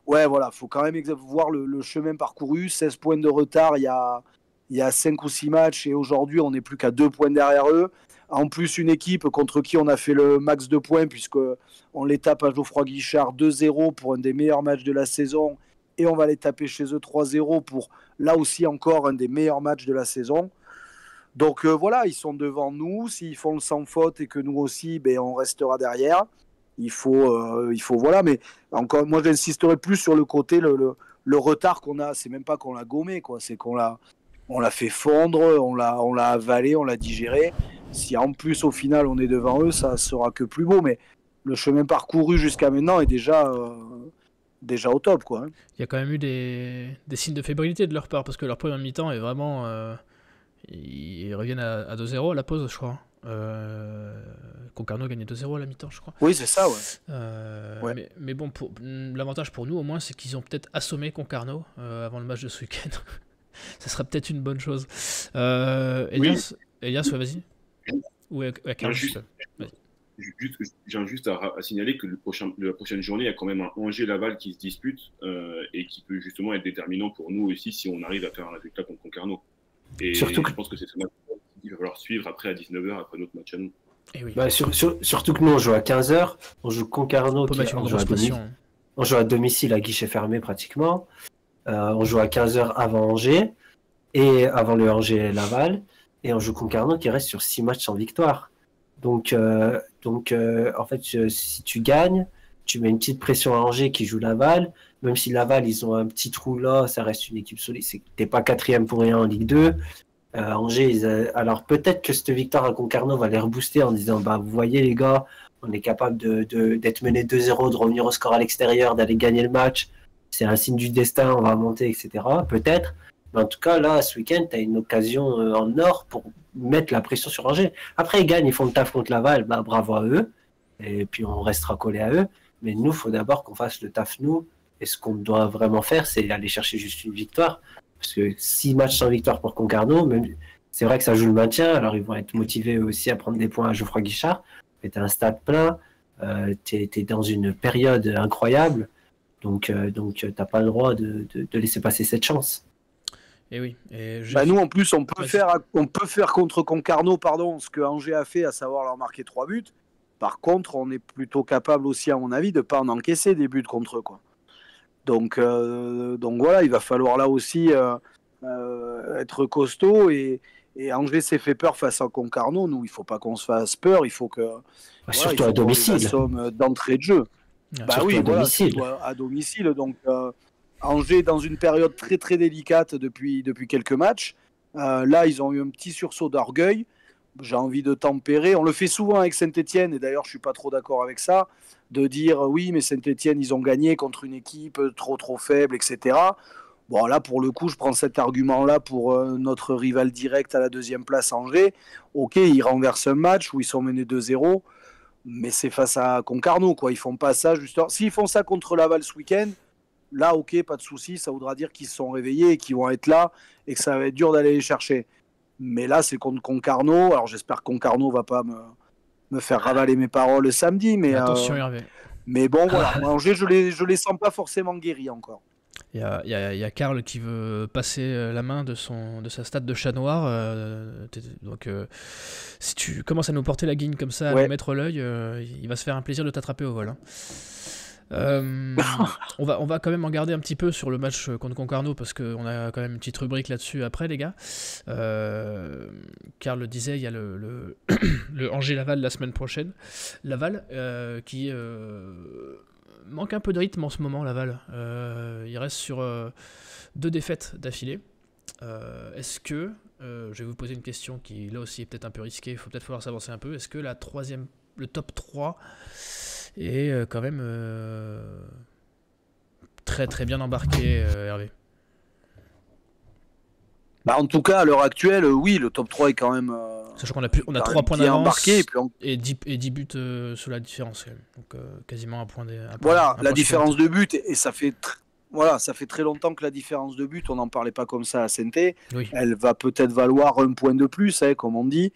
Ouais, voilà, faut quand même voir le chemin parcouru. 16 points de retard il y a 5 ou 6 matchs et aujourd'hui on n'est plus qu'à 2 points derrière eux. En plus, une équipe contre qui on a fait le max de points puisqu'on les tape à Geoffroy Guichard 2-0 pour un des meilleurs matchs de la saison et on va les taper chez eux 3-0 pour là aussi encore un des meilleurs matchs de la saison. Donc voilà, ils sont devant nous. S'ils font le sans faute et que nous aussi, on restera derrière. Il faut voilà. Mais encore, moi, j'insisterai plus sur le côté, le retard qu'on a. C'est même pas qu'on l'a gommé, quoi. C'est qu'on l'a fait fondre, on l'a avalé, on l'a digéré. Si en plus au final on est devant eux, ça sera que plus beau. Mais le chemin parcouru jusqu'à maintenant est déjà au top, quoi. Il y a quand même eu des signes de fébrilité de leur part parce que leur première mi-temps est vraiment. Ils reviennent à 2-0 à la pause, je crois. Concarneau gagnait 2-0 à la mi-temps, je crois. Oui, c'est ça, ouais. Ouais. Mais bon, l'avantage pour nous, au moins, c'est qu'ils ont peut-être assommé Concarneau avant le match de ce week-end. Ça serait peut-être une bonne chose. Elias, ouais, vas-y. Ouais, Carl, j'ai juste à signaler que la prochaine journée, il y a quand même un Angers-Laval qui se dispute et qui peut justement être déterminant pour nous aussi si on arrive à faire un résultat contre Concarneau. Et surtout je pense que c'est ce match qu'il va falloir suivre après à 19h, après notre match à nous. Et oui. Surtout que nous, on joue à 15h, on joue Concarneau, on joue à domicile à guichet fermé pratiquement. On joue à 15h avant Angers, et avant le Angers-Laval, et on joue Concarneau qui reste sur 6 matchs sans victoire. Donc en fait, si tu gagnes, tu mets une petite pression à Angers qui joue Laval. Même si Laval, ils ont un petit trou là, ça reste une équipe solide. T'es pas 4e pour rien en Ligue 2. Angers, alors peut-être que cette victoire à Concarneau va les rebooster en disant vous voyez les gars, on est capable d'être mené 2-0, de revenir au score à l'extérieur, d'aller gagner le match. C'est un signe du destin, on va monter, etc. Peut-être. Mais en tout cas, là, ce week-end, tu as une occasion en or pour mettre la pression sur Angers. Après, ils gagnent, ils font le taf contre Laval, bravo à eux. Et puis, on restera collé à eux. Mais nous, il faut d'abord qu'on fasse le taf, nous. Et ce qu'on doit vraiment faire, c'est aller chercher juste une victoire. Parce que 6 matchs sans victoire pour Concarneau, c'est vrai que ça joue le maintien. Alors, ils vont être motivés aussi à prendre des points à Geoffroy Guichard. Mais tu as un stade plein. Tu es dans une période incroyable. Donc tu n'as pas le droit de laisser passer cette chance. Et oui. Nous, en plus, on peut faire contre Concarneau ce que Angers a fait, à savoir leur marquer 3 buts. Par contre, on est plutôt capable aussi, à mon avis, de ne pas en encaisser des buts contre eux, quoi. Donc voilà, il va falloir là aussi être costaud. Et Angers s'est fait peur face à Concarneau. Nous, il ne faut pas qu'on se fasse peur. Il faut que. Surtout à domicile. D'entrée de jeu. À domicile. À domicile. Donc, Angers, dans une période très très délicate depuis quelques matchs, là, ils ont eu un petit sursaut d'orgueil. J'ai envie de tempérer. On le fait souvent avec Saint-Etienne, et d'ailleurs, je ne suis pas trop d'accord avec ça, de dire oui, mais Saint-Etienne, ils ont gagné contre une équipe trop faible, etc. Bon, là, pour le coup, je prends cet argument-là pour notre rival direct à la 2e place, Angers. Ok, ils renversent un match où ils sont menés 2-0. Mais c'est face à Concarneau, quoi. Ils font pas ça juste. S'ils font ça contre Laval ce week-end, là, ok, pas de souci. Ça voudra dire qu'ils se sont réveillés et qu'ils vont être là et que ça va être dur d'aller les chercher. Mais là, c'est contre Concarneau. Alors, j'espère que Concarneau va pas me faire ravaler mes paroles samedi. Mais attention, Hervé. Mais bon, voilà. Angers, je les sens pas forcément guéris encore. Il y a Karl qui veut passer la main de sa stade de chat noir. Donc, si tu commences à nous porter la guigne comme ça, à nous mettre l'œil, il va se faire un plaisir de t'attraper au vol. On va quand même en garder un petit peu sur le match contre Concarneau parce qu'on a quand même une petite rubrique là-dessus après, les gars. Karl le disait, il y a le Angers-Laval la semaine prochaine. Laval qui manque un peu de rythme en ce moment, Laval. Il reste sur 2 défaites d'affilée. Est-ce que, je vais vous poser une question qui là aussi est peut-être un peu risquée, il faut peut-être falloir s'avancer un peu, est-ce que le top 3 est quand même très très bien embarqué, Hervé? En tout cas, à l'heure actuelle, oui, le top 3 est quand même... Sachant qu'on a 3 points d'avance et 10 buts sur la différence. Donc quasiment un point. Voilà, la différence de but, et ça fait très longtemps que la différence de but, on n'en parlait pas comme ça à Saint-Étienne. Oui. Elle va peut-être valoir 1 point de plus, comme on dit.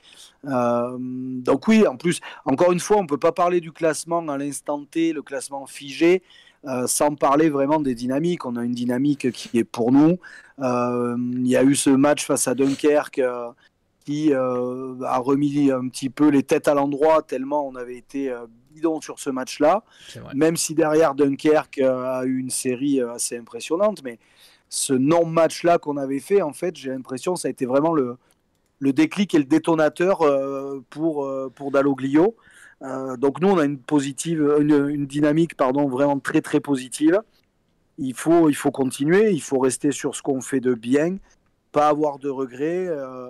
Donc oui, en plus, encore une fois, on ne peut pas parler du classement à l'instant T, le classement figé. sans parler vraiment des dynamiques. On a une dynamique qui est pour nous. Il y a eu ce match face à Dunkerque qui a remis un petit peu les têtes à l'endroit tellement on avait été bidon sur ce match-là. Même si derrière Dunkerque a eu une série assez impressionnante, mais ce non-match-là qu'on avait fait, en fait, j'ai l'impression que ça a été vraiment le déclic et le détonateur pour Dalloglio. Donc nous, on a une dynamique vraiment très très positive. Il faut continuer, il faut rester sur ce qu'on fait de bien, pas avoir de regrets.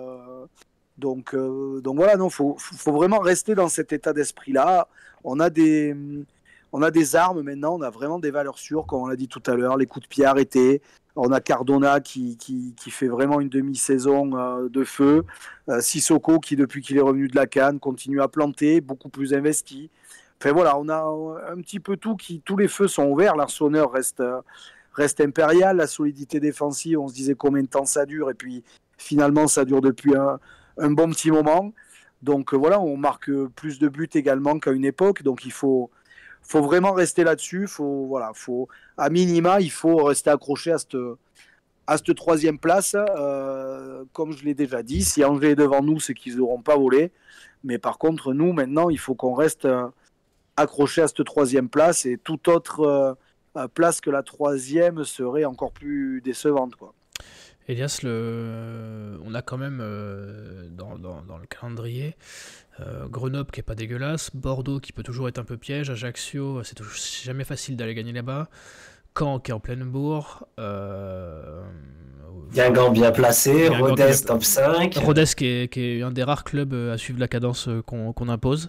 Donc voilà, non, faut vraiment rester dans cet état d'esprit-là. On a des armes maintenant, on a vraiment des valeurs sûres, comme on l'a dit tout à l'heure, les coups de pied arrêtés. On a Cardona qui fait vraiment une demi-saison de feu. Sissoko qui, depuis qu'il est revenu de la CAN, continue à planter, beaucoup plus investi. Enfin voilà, on a un petit peu tous les feux sont ouverts. L'Arseneur reste impérial. La solidité défensive, on se disait combien de temps ça dure, et puis finalement ça dure depuis un bon petit moment. Donc voilà, on marque plus de buts également qu'à une époque. Donc il faut vraiment rester là-dessus. À minima, il faut rester accroché à cette troisième place. Comme je l'ai déjà dit, si Angers est devant nous, c'est qu'ils n'auront pas volé. Mais par contre, nous, maintenant, il faut qu'on reste accroché à cette troisième place. Et toute autre place que la troisième serait encore plus décevante, quoi. Elias, on a quand même dans le calendrier Grenoble qui est pas dégueulasse, Bordeaux qui peut toujours être un peu piège, Ajaccio, c'est jamais facile d'aller gagner là-bas, Caen qui est en pleine bourre, Guingamp bien placé, Rodez top 5. Rodez qui est un des rares clubs à suivre la cadence qu'on impose.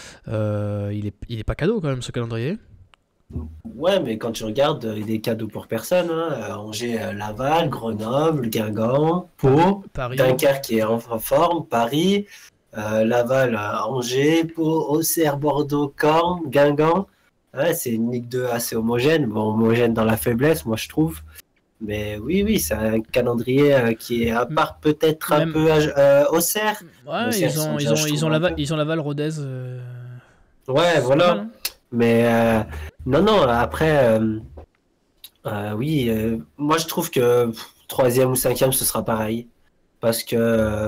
Il est pas cadeau quand même ce calendrier. Ouais, mais quand tu regardes, il y a des cadeaux pour personne. Angers, Laval, Grenoble, Guingamp, Pau, Paris. Dunkerque qui est en forme, Paris, Laval, Angers, Pau, Auxerre, Bordeaux, Caen, Guingamp. Ouais, c'est une Ligue 2 assez homogène. Bon, homogène dans la faiblesse, moi je trouve. Mais oui, c'est un calendrier qui est à part peut-être un peu Auxerre. Ouais, Auxerre, ils ont Laval, Rodez. Ouais, voilà. Mal, hein. Mais non, après, oui, moi je trouve que 3e ou 5e ce sera pareil. Parce que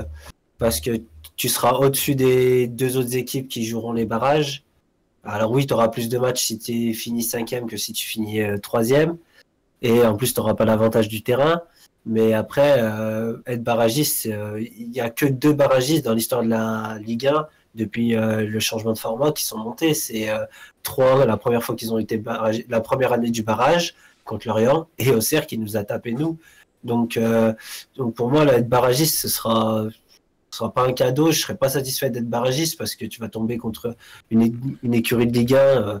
tu seras au-dessus des 2 autres équipes qui joueront les barrages. Alors oui, tu auras plus de matchs si tu finis 5e que si tu finis 3e. Et en plus, tu n'auras pas l'avantage du terrain. Mais après, être barragiste, il n'y a que 2 barragistes dans l'histoire de la Ligue 1 depuis le changement de format qui sont montés. C'est 3 la première fois qu'ils ont été la première année du barrage contre Lorient, et Auxerre qui nous a tapé nous. Donc pour moi, là, être barragiste, ce sera pas un cadeau. Je ne serais pas satisfait d'être barragiste parce que tu vas tomber contre une écurie de Ligue 1.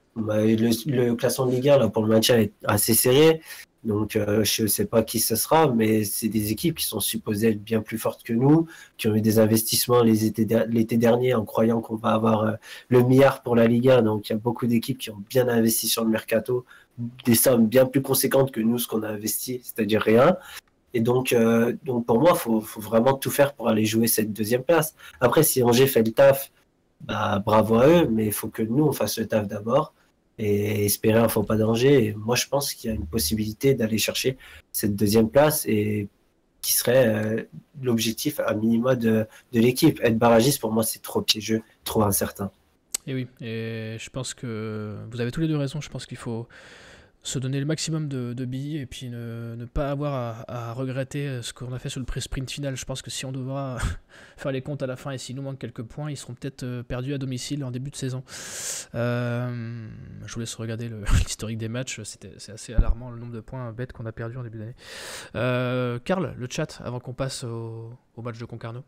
Le classement de Ligue 1 là, pour le maintien est assez serré. Donc je ne sais pas qui ce sera, mais c'est des équipes qui sont supposées être bien plus fortes que nous, qui ont eu des investissements l'été dernier en croyant qu'on va avoir le milliard pour la Ligue 1. Donc il y a beaucoup d'équipes qui ont bien investi sur le mercato, des sommes bien plus conséquentes que nous, ce qu'on a investi, c'est-à-dire rien. Et donc pour moi, faut vraiment tout faire pour aller jouer cette 2e place. Après, si Angers fait le taf, bah, bravo à eux, mais il faut que nous, on fasse le taf d'abord. Et espérer un faux pas d'Angers. Et moi, je pense qu'il y a une possibilité d'aller chercher cette 2e place et qui serait l'objectif à minima de l'équipe. Être barragiste, pour moi, c'est trop piégeux, trop incertain. Et oui, et je pense que vous avez tous les 2 raison. Je pense qu'il faut se donner le maximum de billes et puis ne pas avoir à regretter ce qu'on a fait sur le pré-sprint final. Je pense que si on devra faire les comptes à la fin et s'il nous manque quelques points, ils seront peut-être perdus à domicile en début de saison. Je vous laisse regarder l'historique des matchs. C'est assez alarmant le nombre de points bêtes qu'on a perdus en début d'année. Karl, le chat, avant qu'on passe au match de Concarneau.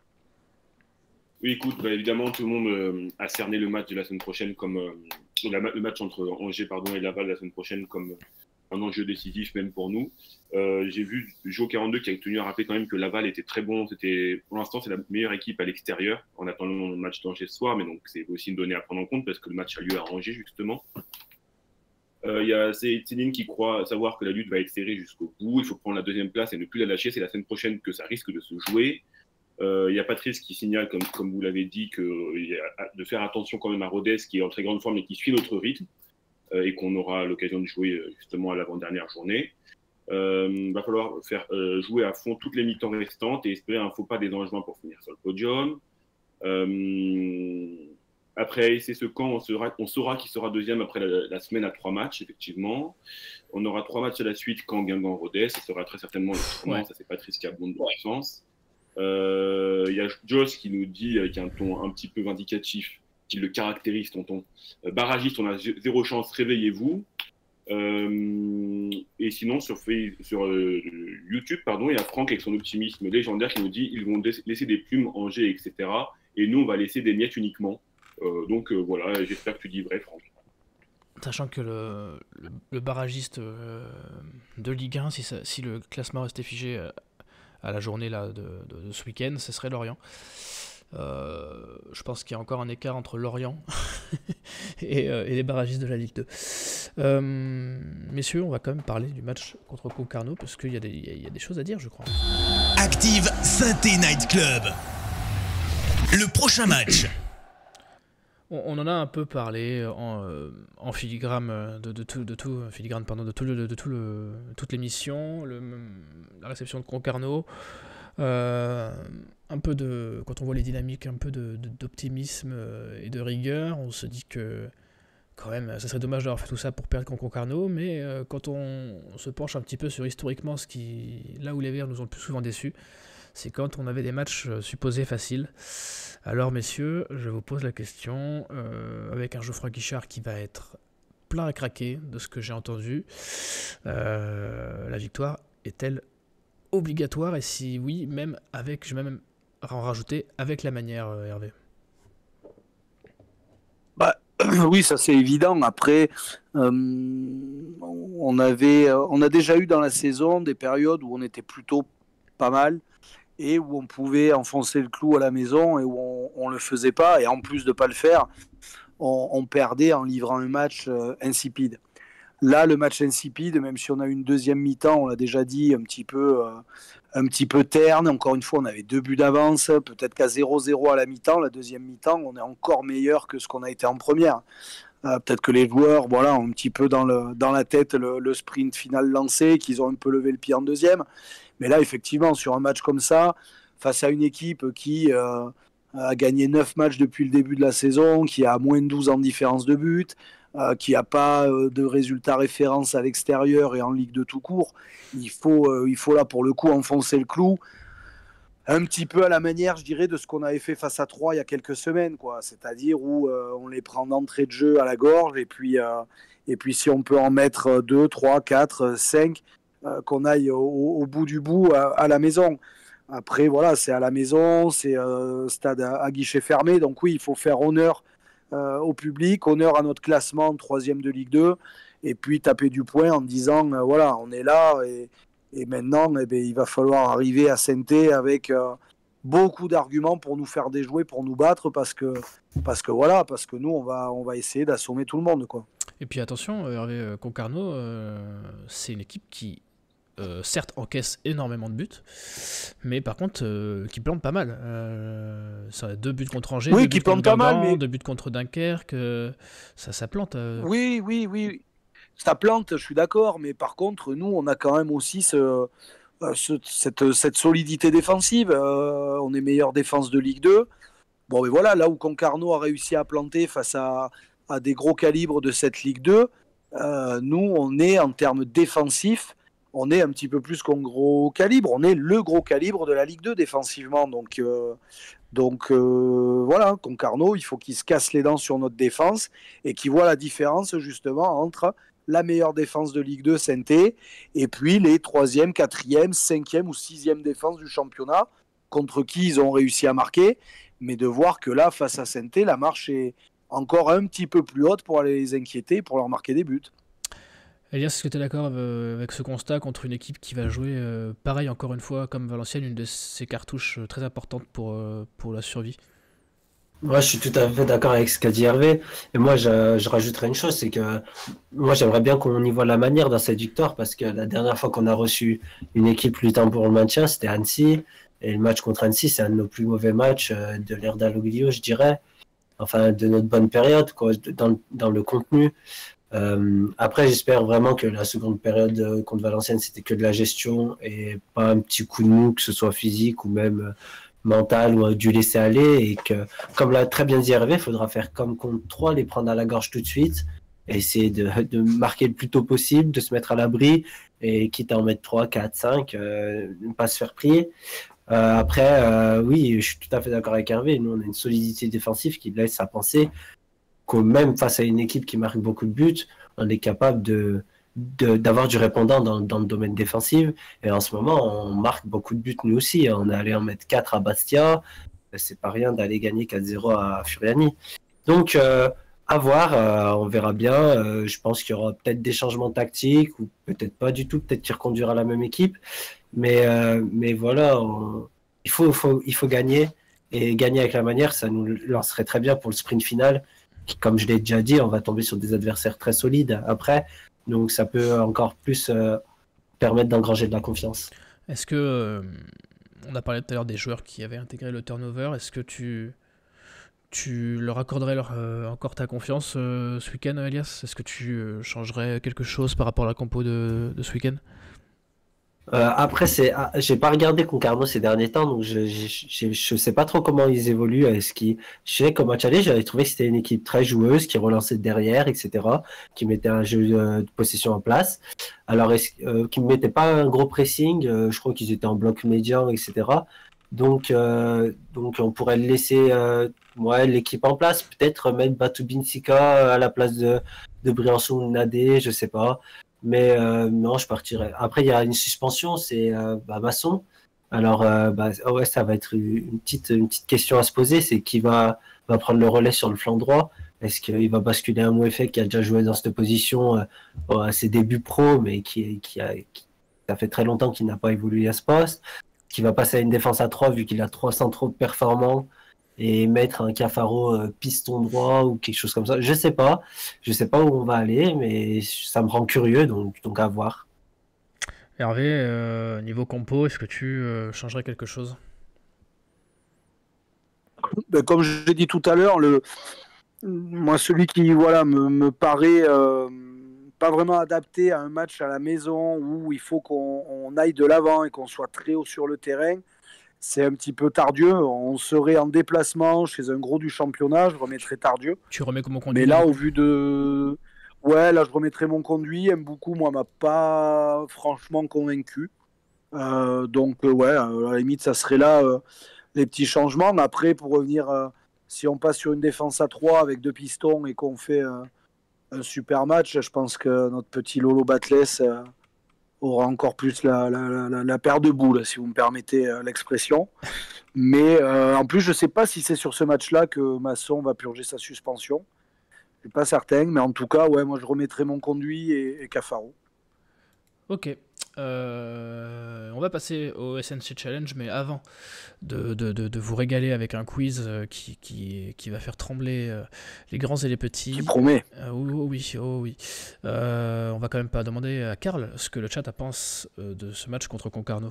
Oui, écoute, évidemment, tout le monde a cerné le match de la semaine prochaine comme le match entre Angers et Laval la semaine prochaine comme un enjeu décisif même pour nous. J'ai vu Jo42 qui a tenu à rappeler quand même que Laval était très bon. Pour l'instant, c'est la meilleure équipe à l'extérieur en attendant le match d'Angers ce soir, mais donc c'est aussi une donnée à prendre en compte parce que le match a lieu à Angers justement. Il y a Céline qui croit savoir que la lutte va être serrée jusqu'au bout. Il faut prendre la 2e place et ne plus la lâcher. C'est la semaine prochaine que ça risque de se jouer. Il y a Patrice qui signale, comme vous l'avez dit, de faire attention quand même à Rodez qui est en très grande forme et qui suit notre rythme. et qu'on aura l'occasion de jouer justement à l'avant-dernière journée. Va falloir faire jouer à fond toutes les mi-temps restantes et espérer un faux pas des Angevins pour finir sur le podium. Après c'est ce camp, on saura qui sera deuxième après la semaine à 3 matchs, effectivement. On aura 3 matchs à la suite, Caen, Guingamp, Rodez. Ça sera très certainement le tournant. Ça, c'est Patrice qui abonde dans le sens. Il y a Joss qui nous dit, avec un ton un petit peu vindicatif, qui le caractérise, tonton. Barragiste, on a 0 chance, réveillez-vous. Et sinon, sur YouTube, il y a Franck avec son optimisme légendaire qui nous dit ils vont laisser des plumes, Angers, etc. Et nous, on va laisser des miettes uniquement. Donc voilà, j'espère que tu dis vrai, Franck. Sachant que le barragiste de Ligue 1, si le classement restait figé à la journée là, de ce week-end, ce serait Lorient. Je pense qu'il y a encore un écart entre Lorient et les barragistes de la Ligue 2. Messieurs, on va quand même parler du match contre Concarneau parce qu'il y a des choses à dire, je crois. Active Saint-Étienne Night Club. Le prochain match. On en a un peu parlé en filigrane toute l'émission, la réception de Concarneau. Un peu quand on voit les dynamiques, un peu d'optimisme et de rigueur, on se dit que quand même ça serait dommage d'avoir fait tout ça pour perdre contre Concarneau, mais quand on se penche un petit peu sur historiquement là où les Verts nous ont le plus souvent déçus, c'est quand on avait des matchs supposés faciles. Alors messieurs, je vous pose la question, avec un Geoffroy Guichard qui va être plein à craquer de ce que j'ai entendu, la victoire est-elle obligatoire, et si oui, je vais même en rajouter avec la manière, Hervé? Oui, ça c'est évident. Après, on a déjà eu dans la saison des périodes où on était plutôt pas mal et où on pouvait enfoncer le clou à la maison et où on le faisait pas, et en plus de pas le faire, on perdait en livrant un match insipide. Là, le match insipide, même si on a eu une deuxième mi-temps, on l'a déjà dit, un petit peu terne. Encore une fois, on avait 2 buts d'avance, peut-être qu'à 0-0 à la mi-temps. La deuxième mi-temps, on est encore meilleur que ce qu'on a été en première. Peut-être que les joueurs ont un petit peu dans la tête le sprint final lancé, qu'ils ont un peu levé le pied en deuxième. Mais là, effectivement, sur un match comme ça, face à une équipe qui a gagné 9 matchs depuis le début de la saison, qui a moins de 12 en différence de but, qui n'a pas de résultats référence à l'extérieur et en Ligue 2 tout court, il faut là pour le coup enfoncer le clou un petit peu à la manière, je dirais, de ce qu'on avait fait face à Troyes il y a quelques semaines, quoi. C'est-à-dire où on les prend d'entrée de jeu à la gorge et puis si on peut en mettre 2, 3, 4, 5, qu'on aille au bout du bout à la maison. Après voilà, c'est à la maison, c'est stade à guichet fermé, donc oui, il faut faire honneur au public, honneur à notre classement 3e de Ligue 2, et puis taper du poing en disant voilà, on est là, et maintenant il va falloir arriver à Saint-Étienne avec beaucoup d'arguments pour nous faire déjouer, pour nous battre, parce que nous on va essayer d'assommer tout le monde, quoi. Et puis attention, Hervé, Concarneau, c'est une équipe qui certes encaisse énormément de buts, mais par contre qui plante pas mal. Ça a 2 buts contre Angers, oui, 2 buts contre Guingamp, 2 buts contre Dunkerque, ça plante. Oui, ça plante, je suis d'accord, mais par contre, nous, on a quand même aussi cette solidité défensive. On est meilleure défense de Ligue 2. Bon, mais voilà, là où Concarneau a réussi à planter face à des gros calibres de cette Ligue 2, nous, on est en termes défensifs, on est un petit peu plus qu'un gros calibre. On est le gros calibre de la Ligue 2 défensivement. Donc voilà, Concarneau, il faut qu'il se casse les dents sur notre défense et qu'il voit la différence justement entre la meilleure défense de Ligue 2, Saint-Étienne, et puis les 3e, 4e, 5e ou 6e défenses du championnat, contre qui ils ont réussi à marquer. Mais de voir que là, face à Saint-Étienne, la marche est encore un petit peu plus haute pour aller les inquiéter, pour leur marquer des buts. Elias, est-ce que tu es d'accord avec ce constat contre une équipe qui va jouer, pareil encore une fois, comme Valenciennes, une de ses cartouches très importantes pour la survie? Moi, je suis tout à fait d'accord avec ce qu'a dit Hervé. Et moi, je rajouterais une chose, c'est que moi, j'aimerais bien qu'on y voit la manière dans cette victoire, parce que la dernière fois qu'on a reçu une équipe luttant pour le maintien, c'était Annecy. Et le match contre Annecy, c'est un de nos plus mauvais matchs de l'ère d'Aloglio, je dirais. Enfin, de notre bonne période, quoi, dans le contenu. Après, j'espère vraiment que la seconde période contre Valenciennes, c'était que de la gestion et pas un petit coup de mou, que ce soit physique ou même mental ou du laisser aller. Et que, comme l'a très bien dit Hervé, il faudra faire comme contre 3, les prendre à la gorge tout de suite, et essayer de marquer le plus tôt possible, de se mettre à l'abri, et quitte à en mettre 3, 4, 5, ne pas se faire prier. Après, oui, je suis tout à fait d'accord avec Hervé. Nous, on a une solidité défensive qui laisse à penser que même face à une équipe qui marque beaucoup de buts, on est capable d'avoir du répondant dans le domaine défensif. Et en ce moment, on marque beaucoup de buts nous aussi. On est allé en mettre 4 à Bastia. C'est pas rien d'aller gagner 4-0 à Furiani. Donc, à voir, on verra bien. Je pense qu'il y aura peut-être des changements tactiques ou peut-être pas du tout. Peut-être qu'il reconduira la même équipe. Mais voilà, il faut gagner. Et gagner avec la manière, ça nous lancerait très bien pour le sprint final. Qui, comme je l'ai déjà dit, on va tomber sur des adversaires très solides après. Donc ça peut encore plus permettre d'engranger de la confiance. Est-ce que, on a parlé tout à l'heure des joueurs qui avaient intégré le turnover, est-ce que tu leur accorderais encore ta confiance ce week-end, Elias? Est-ce que tu changerais quelque chose par rapport à la compo de ce week-end? Après, j'ai pas regardé Concarneau ces derniers temps, donc je sais pas trop comment ils évoluent. Je sais qu'au match aller, j'avais trouvé que c'était une équipe très joueuse, qui relançait derrière, etc., qui mettait un jeu de possession en place. Alors, qui ne mettait pas un gros pressing, je crois qu'ils étaient en bloc médian, etc. Donc on pourrait laisser l'équipe en place, peut-être mettre Batou Binsika à la place de Briançon ou Nadé, je sais pas. Mais non, je partirais. Après, il y a une suspension, c'est Masson. Alors, ouais, ça va être une petite question à se poser, c'est qui va prendre le relais sur le flanc droit. Est-ce qu'il va basculer un Mouefek qui a déjà joué dans cette position à ses débuts pro, mais ça fait très longtemps qu'il n'a pas évolué à ce poste, qui va passer à une défense à 3 vu qu'il a 3 centraux performants, et mettre un Cafaro piston droit ou quelque chose comme ça. Je sais pas où on va aller, mais ça me rend curieux, donc à voir. Hervé, niveau compo, est-ce que tu changerais quelque chose? Comme je l'ai dit tout à l'heure, moi celui qui me paraît pas vraiment adapté à un match à la maison où il faut qu'on aille de l'avant et qu'on soit très haut sur le terrain, c'est un petit peu Tardieu. On serait en déplacement chez un gros du championnat, je remettrais Tardieu. Tu remets comme conduit? Mais là, au vu de... Ouais, là, je remettrais mon conduit. Beaucoup, moi, m'a pas franchement convaincu. Ouais, à la limite, ça serait là les petits changements. Mais après, pour revenir, si on passe sur une défense à 3 avec 2 pistons et qu'on fait un super match, je pense que notre petit Lolo Batles aura encore plus la paire de boules, si vous me permettez l'expression. Mais en plus, je ne sais pas si c'est sur ce match-là que Masson va purger sa suspension. Je ne suis pas certain, mais en tout cas, ouais, moi je remettrai mon conduit et Cafaro. Ok. On va passer au SNC Challenge, mais avant de vous régaler avec un quiz qui va faire trembler les grands et les petits. Qui promet. Oui. On va quand même pas demander à Karl ce que le chat pense de ce match contre Concarneau.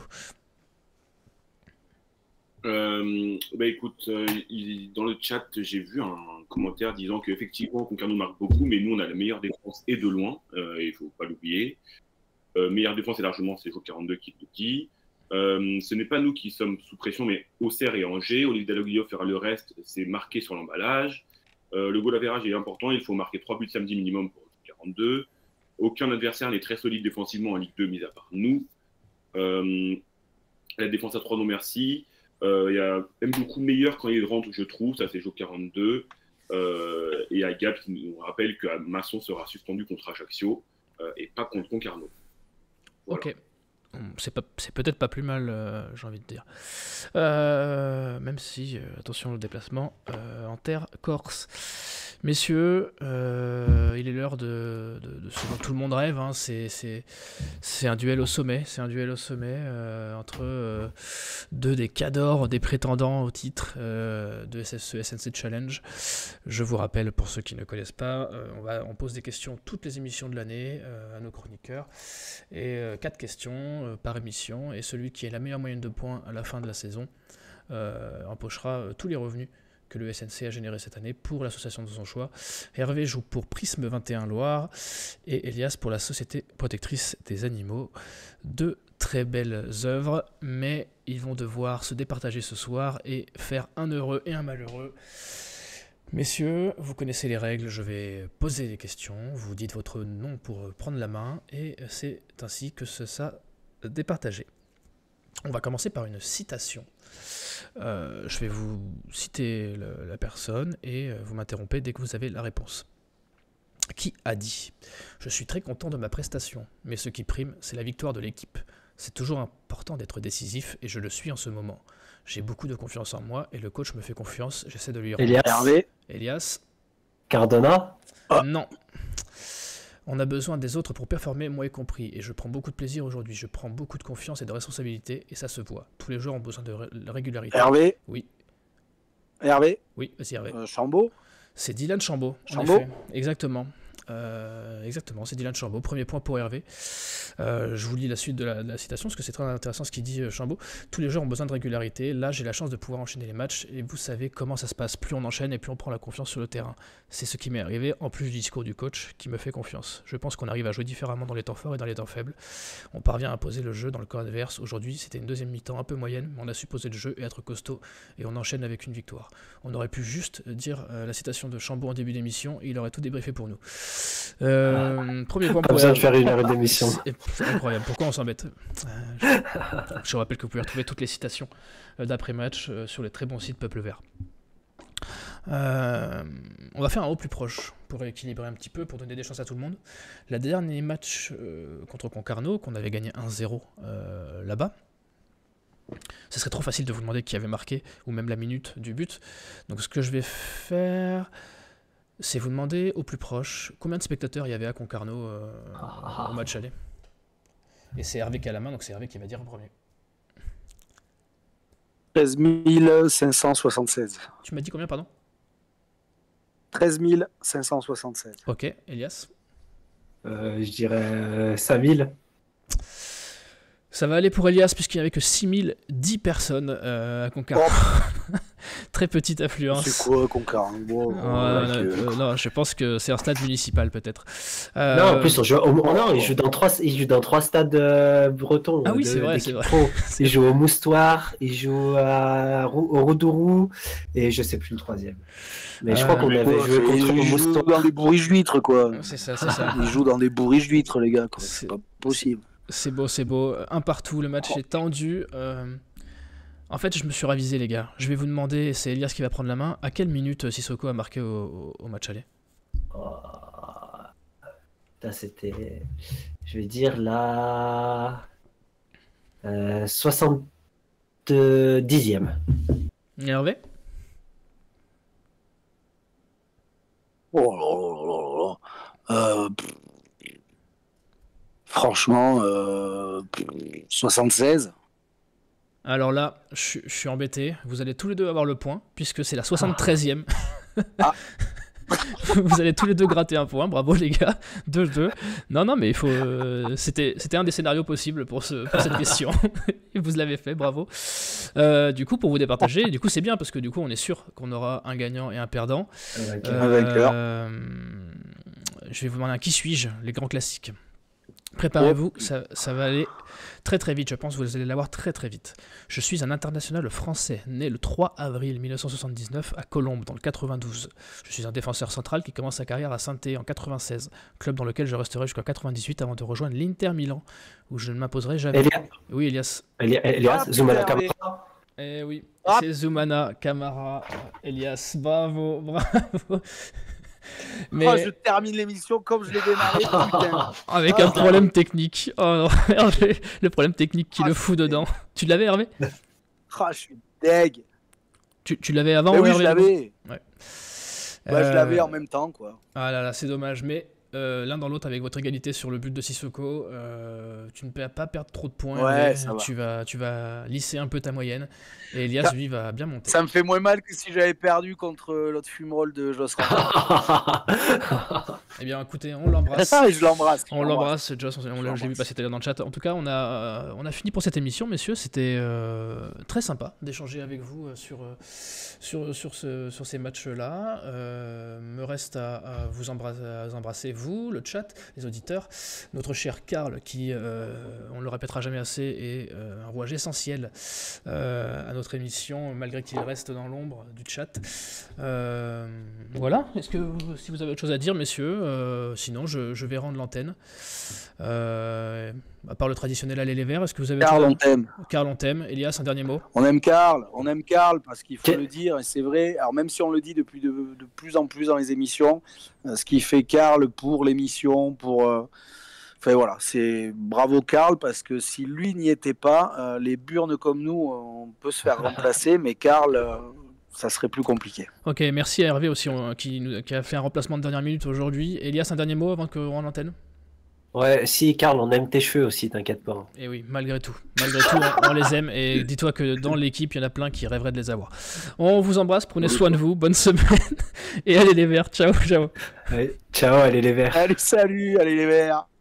Écoute, dans le chat, j'ai vu un commentaire disant qu'effectivement, Concarneau marque beaucoup, mais nous, on a la meilleure défense et de loin, il ne faut pas l'oublier. Meilleure défense, et largement, c'est Joe 42 qui le dit. Ce n'est pas nous qui sommes sous pression, mais Auxerre et Angers. Olivier Dalloglio fera le reste, c'est marqué sur l'emballage. Le goal average est important, il faut marquer 3 buts samedi minimum pour 42. Aucun adversaire n'est très solide défensivement en Ligue 2, mis à part nous. La défense à 3, non merci. Il y a même beaucoup meilleur quand il rentre, je trouve, ça c'est Joe 42. Et à Gap qui nous rappelle que Masson sera suspendu contre Ajaccio et pas contre Concarneau. Voilà. Ok. C'est peut-être pas plus mal, j'ai envie de dire. Même si, attention au déplacement en terre corse. Messieurs, il est l'heure de ce dont tout le monde rêve. Hein. C'est un duel au sommet. C'est un duel au sommet entre deux des cadors, des prétendants au titre de ce SNC Challenge. Je vous rappelle, pour ceux qui ne connaissent pas, on pose des questions toutes les émissions de l'année à nos chroniqueurs. Et 4 questions par émission. Et celui qui a la meilleure moyenne de points à la fin de la saison empochera tous les revenus que le SNC a généré cette année pour l'association de son choix. Hervé joue pour Prisme 21 Loire et Elias pour la Société Protectrice des Animaux. Deux très belles œuvres, mais ils vont devoir se départager ce soir et faire un heureux et un malheureux. Messieurs, vous connaissez les règles, je vais poser des questions, vous dites votre nom pour prendre la main, et c'est ainsi que ça départagé. On va commencer par une citation. Je vais vous citer la personne, et vous m'interrompez dès que vous avez la réponse. Qui a dit « Je suis très content de ma prestation, mais ce qui prime, c'est la victoire de l'équipe. C'est toujours important d'être décisif, et je le suis en ce moment. J'ai beaucoup de confiance en moi et le coach me fait confiance. J'essaie de lui rendre. Elias. Cardona. Non. On a besoin des autres pour performer, moi y compris. Et je prends beaucoup de plaisir aujourd'hui. Je prends beaucoup de confiance et de responsabilité et ça se voit. Tous les joueurs ont besoin de régularité. Hervé. Oui. Hervé. Oui, vas-y Hervé. Chambaud. C'est Dylan Chambaud. Chambaud. Exactement. Exactement, c'est Dylan Chambaud. Premier point pour Hervé. Je vous lis la suite de la citation parce que c'est très intéressant ce qu'il dit Chambaud. Tous les joueurs ont besoin de régularité. Là, j'ai la chance de pouvoir enchaîner les matchs et vous savez comment ça se passe. Plus on enchaîne et plus on prend la confiance sur le terrain. C'est ce qui m'est arrivé en plus du discours du coach qui me fait confiance. Je pense qu'on arrive à jouer différemment dans les temps forts et dans les temps faibles. On parvient à poser le jeu dans le camp adverse. Aujourd'hui, c'était une deuxième mi-temps un peu moyenne, mais on a su poser le jeu et être costaud et on enchaîne avec une victoire. On aurait pu juste dire la citation de Chambaud en début d'émission et il aurait tout débriefé pour nous. Premier point pour besoin de faire une heure d'émission. C'est incroyable, pourquoi on s'embête je rappelle que vous pouvez retrouver toutes les citations d'après-match sur les très bons sites Peuple Vert. On va faire un haut plus proche pour équilibrer un petit peu, pour donner des chances à tout le monde. Le dernier match contre Concarneau, qu'on avait gagné 1-0 là-bas, ce serait trop facile de vous demander qui avait marqué, ou même la minute du but. Donc ce que je vais faire, c'est vous demander au plus proche combien de spectateurs il y avait à Concarneau au match aller. Et c'est Hervé qui a la main, donc c'est Hervé qui va dire en premier. 13 576. Tu m'as dit combien, pardon? 13 576. Ok, Elias? Je dirais 5000. Ça va aller pour Elias, puisqu'il n'y avait que 6010 personnes à Concarneau. Oh. Très petite affluence. C'est quoi Concarneau? Non, je pense que c'est un stade municipal peut-être. Non, en plus on joue il joue dans trois stades bretons. Ah oui, c'est vrai. Il joue au Moustoir, il joue au Roudourou et je sais plus le troisième. Mais je crois qu'on avait joué contre le Moustoir. Dans des bourriches d'huîtres quoi. C'est ça. Ils jouent dans des bourriches d'huîtres les gars. C'est pas possible. C'est beau. Un partout, le match est tendu. En fait, je me suis ravisé, les gars. Je vais vous demander, c'est Elias qui va prendre la main, à quelle minute Sissoko a marqué au match aller? C'était, je vais dire la 70e. Hervé? Oh là là. Franchement, 76. Alors là, je suis embêté. Vous allez tous les deux avoir le point, puisque c'est la 73e. Ah. Vous allez tous les deux gratter un point. Bravo les gars. 2-2. Non, mais il faut. C'était un des scénarios possibles pour cette question. Vous l'avez fait, bravo. Du coup, pour vous départager, du coup c'est bien, parce que du coup on est sûr qu'on aura un gagnant et un perdant. Un vainqueur. Je vais vous demander un qui suis-je, les grands classiques. Préparez-vous, ça va aller très très vite, je pense que vous allez l'avoir très très vite. Je suis un international français, né le 3 avril 1979 à Colombes, dans le 92. Je suis un défenseur central qui commence sa carrière à Saint-Étienne en 96, club dans lequel je resterai jusqu'à 98 avant de rejoindre l'Inter Milan, où je ne m'imposerai jamais. Oui, Elias. Elias, Zoumana Camara. Eh oui, c'est Zoumana Camara. Elias, bravo. Mais... je termine l'émission comme je l'ai démarré, putain. Avec un problème technique. Oh non, Hervé, le problème technique qui le fout dedans. Tu l'avais, Hervé? Je suis deg. Tu l'avais avant? Oui, Hervé, je l'avais. Ouais. Je l'avais en même temps, quoi. Ah là là, c'est dommage, mais l'un dans l'autre avec votre égalité sur le but de Sissoko, tu ne peux pas perdre trop de points. Ouais, tu vas lisser un peu ta moyenne. Et Elias, lui, va bien monter. Ça me fait moins mal que si j'avais perdu contre l'autre fumerole de Josserand. Eh bien, écoutez, on l'embrasse. Je l'embrasse. On l'embrasse, Joss. J'ai vu passer tout à l'heure dans le chat. En tout cas, on a fini pour cette émission, messieurs. C'était très sympa d'échanger avec vous sur ces matchs-là. Me reste à vous embrasser, vous, le chat, les auditeurs, notre cher Karl, qui, on le répétera jamais assez, est un rouage essentiel à notre émission, malgré qu'il reste dans l'ombre du chat. Voilà. Est-ce que si vous avez autre chose à dire, messieurs, sinon je vais rendre l'antenne. À part le traditionnel aller les verts, est-ce que vous avez Karl, on t'aime. Karl, on t'aime. Elias, un dernier mot. On aime Karl parce qu'il faut le dire, et c'est vrai. Alors même si on le dit depuis de plus en plus dans les émissions, ce qui fait Karl pour l'émission, enfin voilà, c'est bravo Karl, parce que si lui n'y était pas, les burnes comme nous, on peut se faire remplacer, mais Karl, ça serait plus compliqué. Ok, merci à Hervé aussi, qui a fait un remplacement de dernière minute aujourd'hui. Elias, un dernier mot avant qu'on rende l'antenne. Ouais, si, Karl, on aime tes cheveux aussi, t'inquiète pas. Et oui, malgré tout, on les aime, et dis-toi que dans l'équipe, il y en a plein qui rêveraient de les avoir. On vous embrasse, prenez soin de vous, bonne semaine, et allez les verts, ciao. Ouais, ciao, allez les verts. Allez, salut, allez les verts.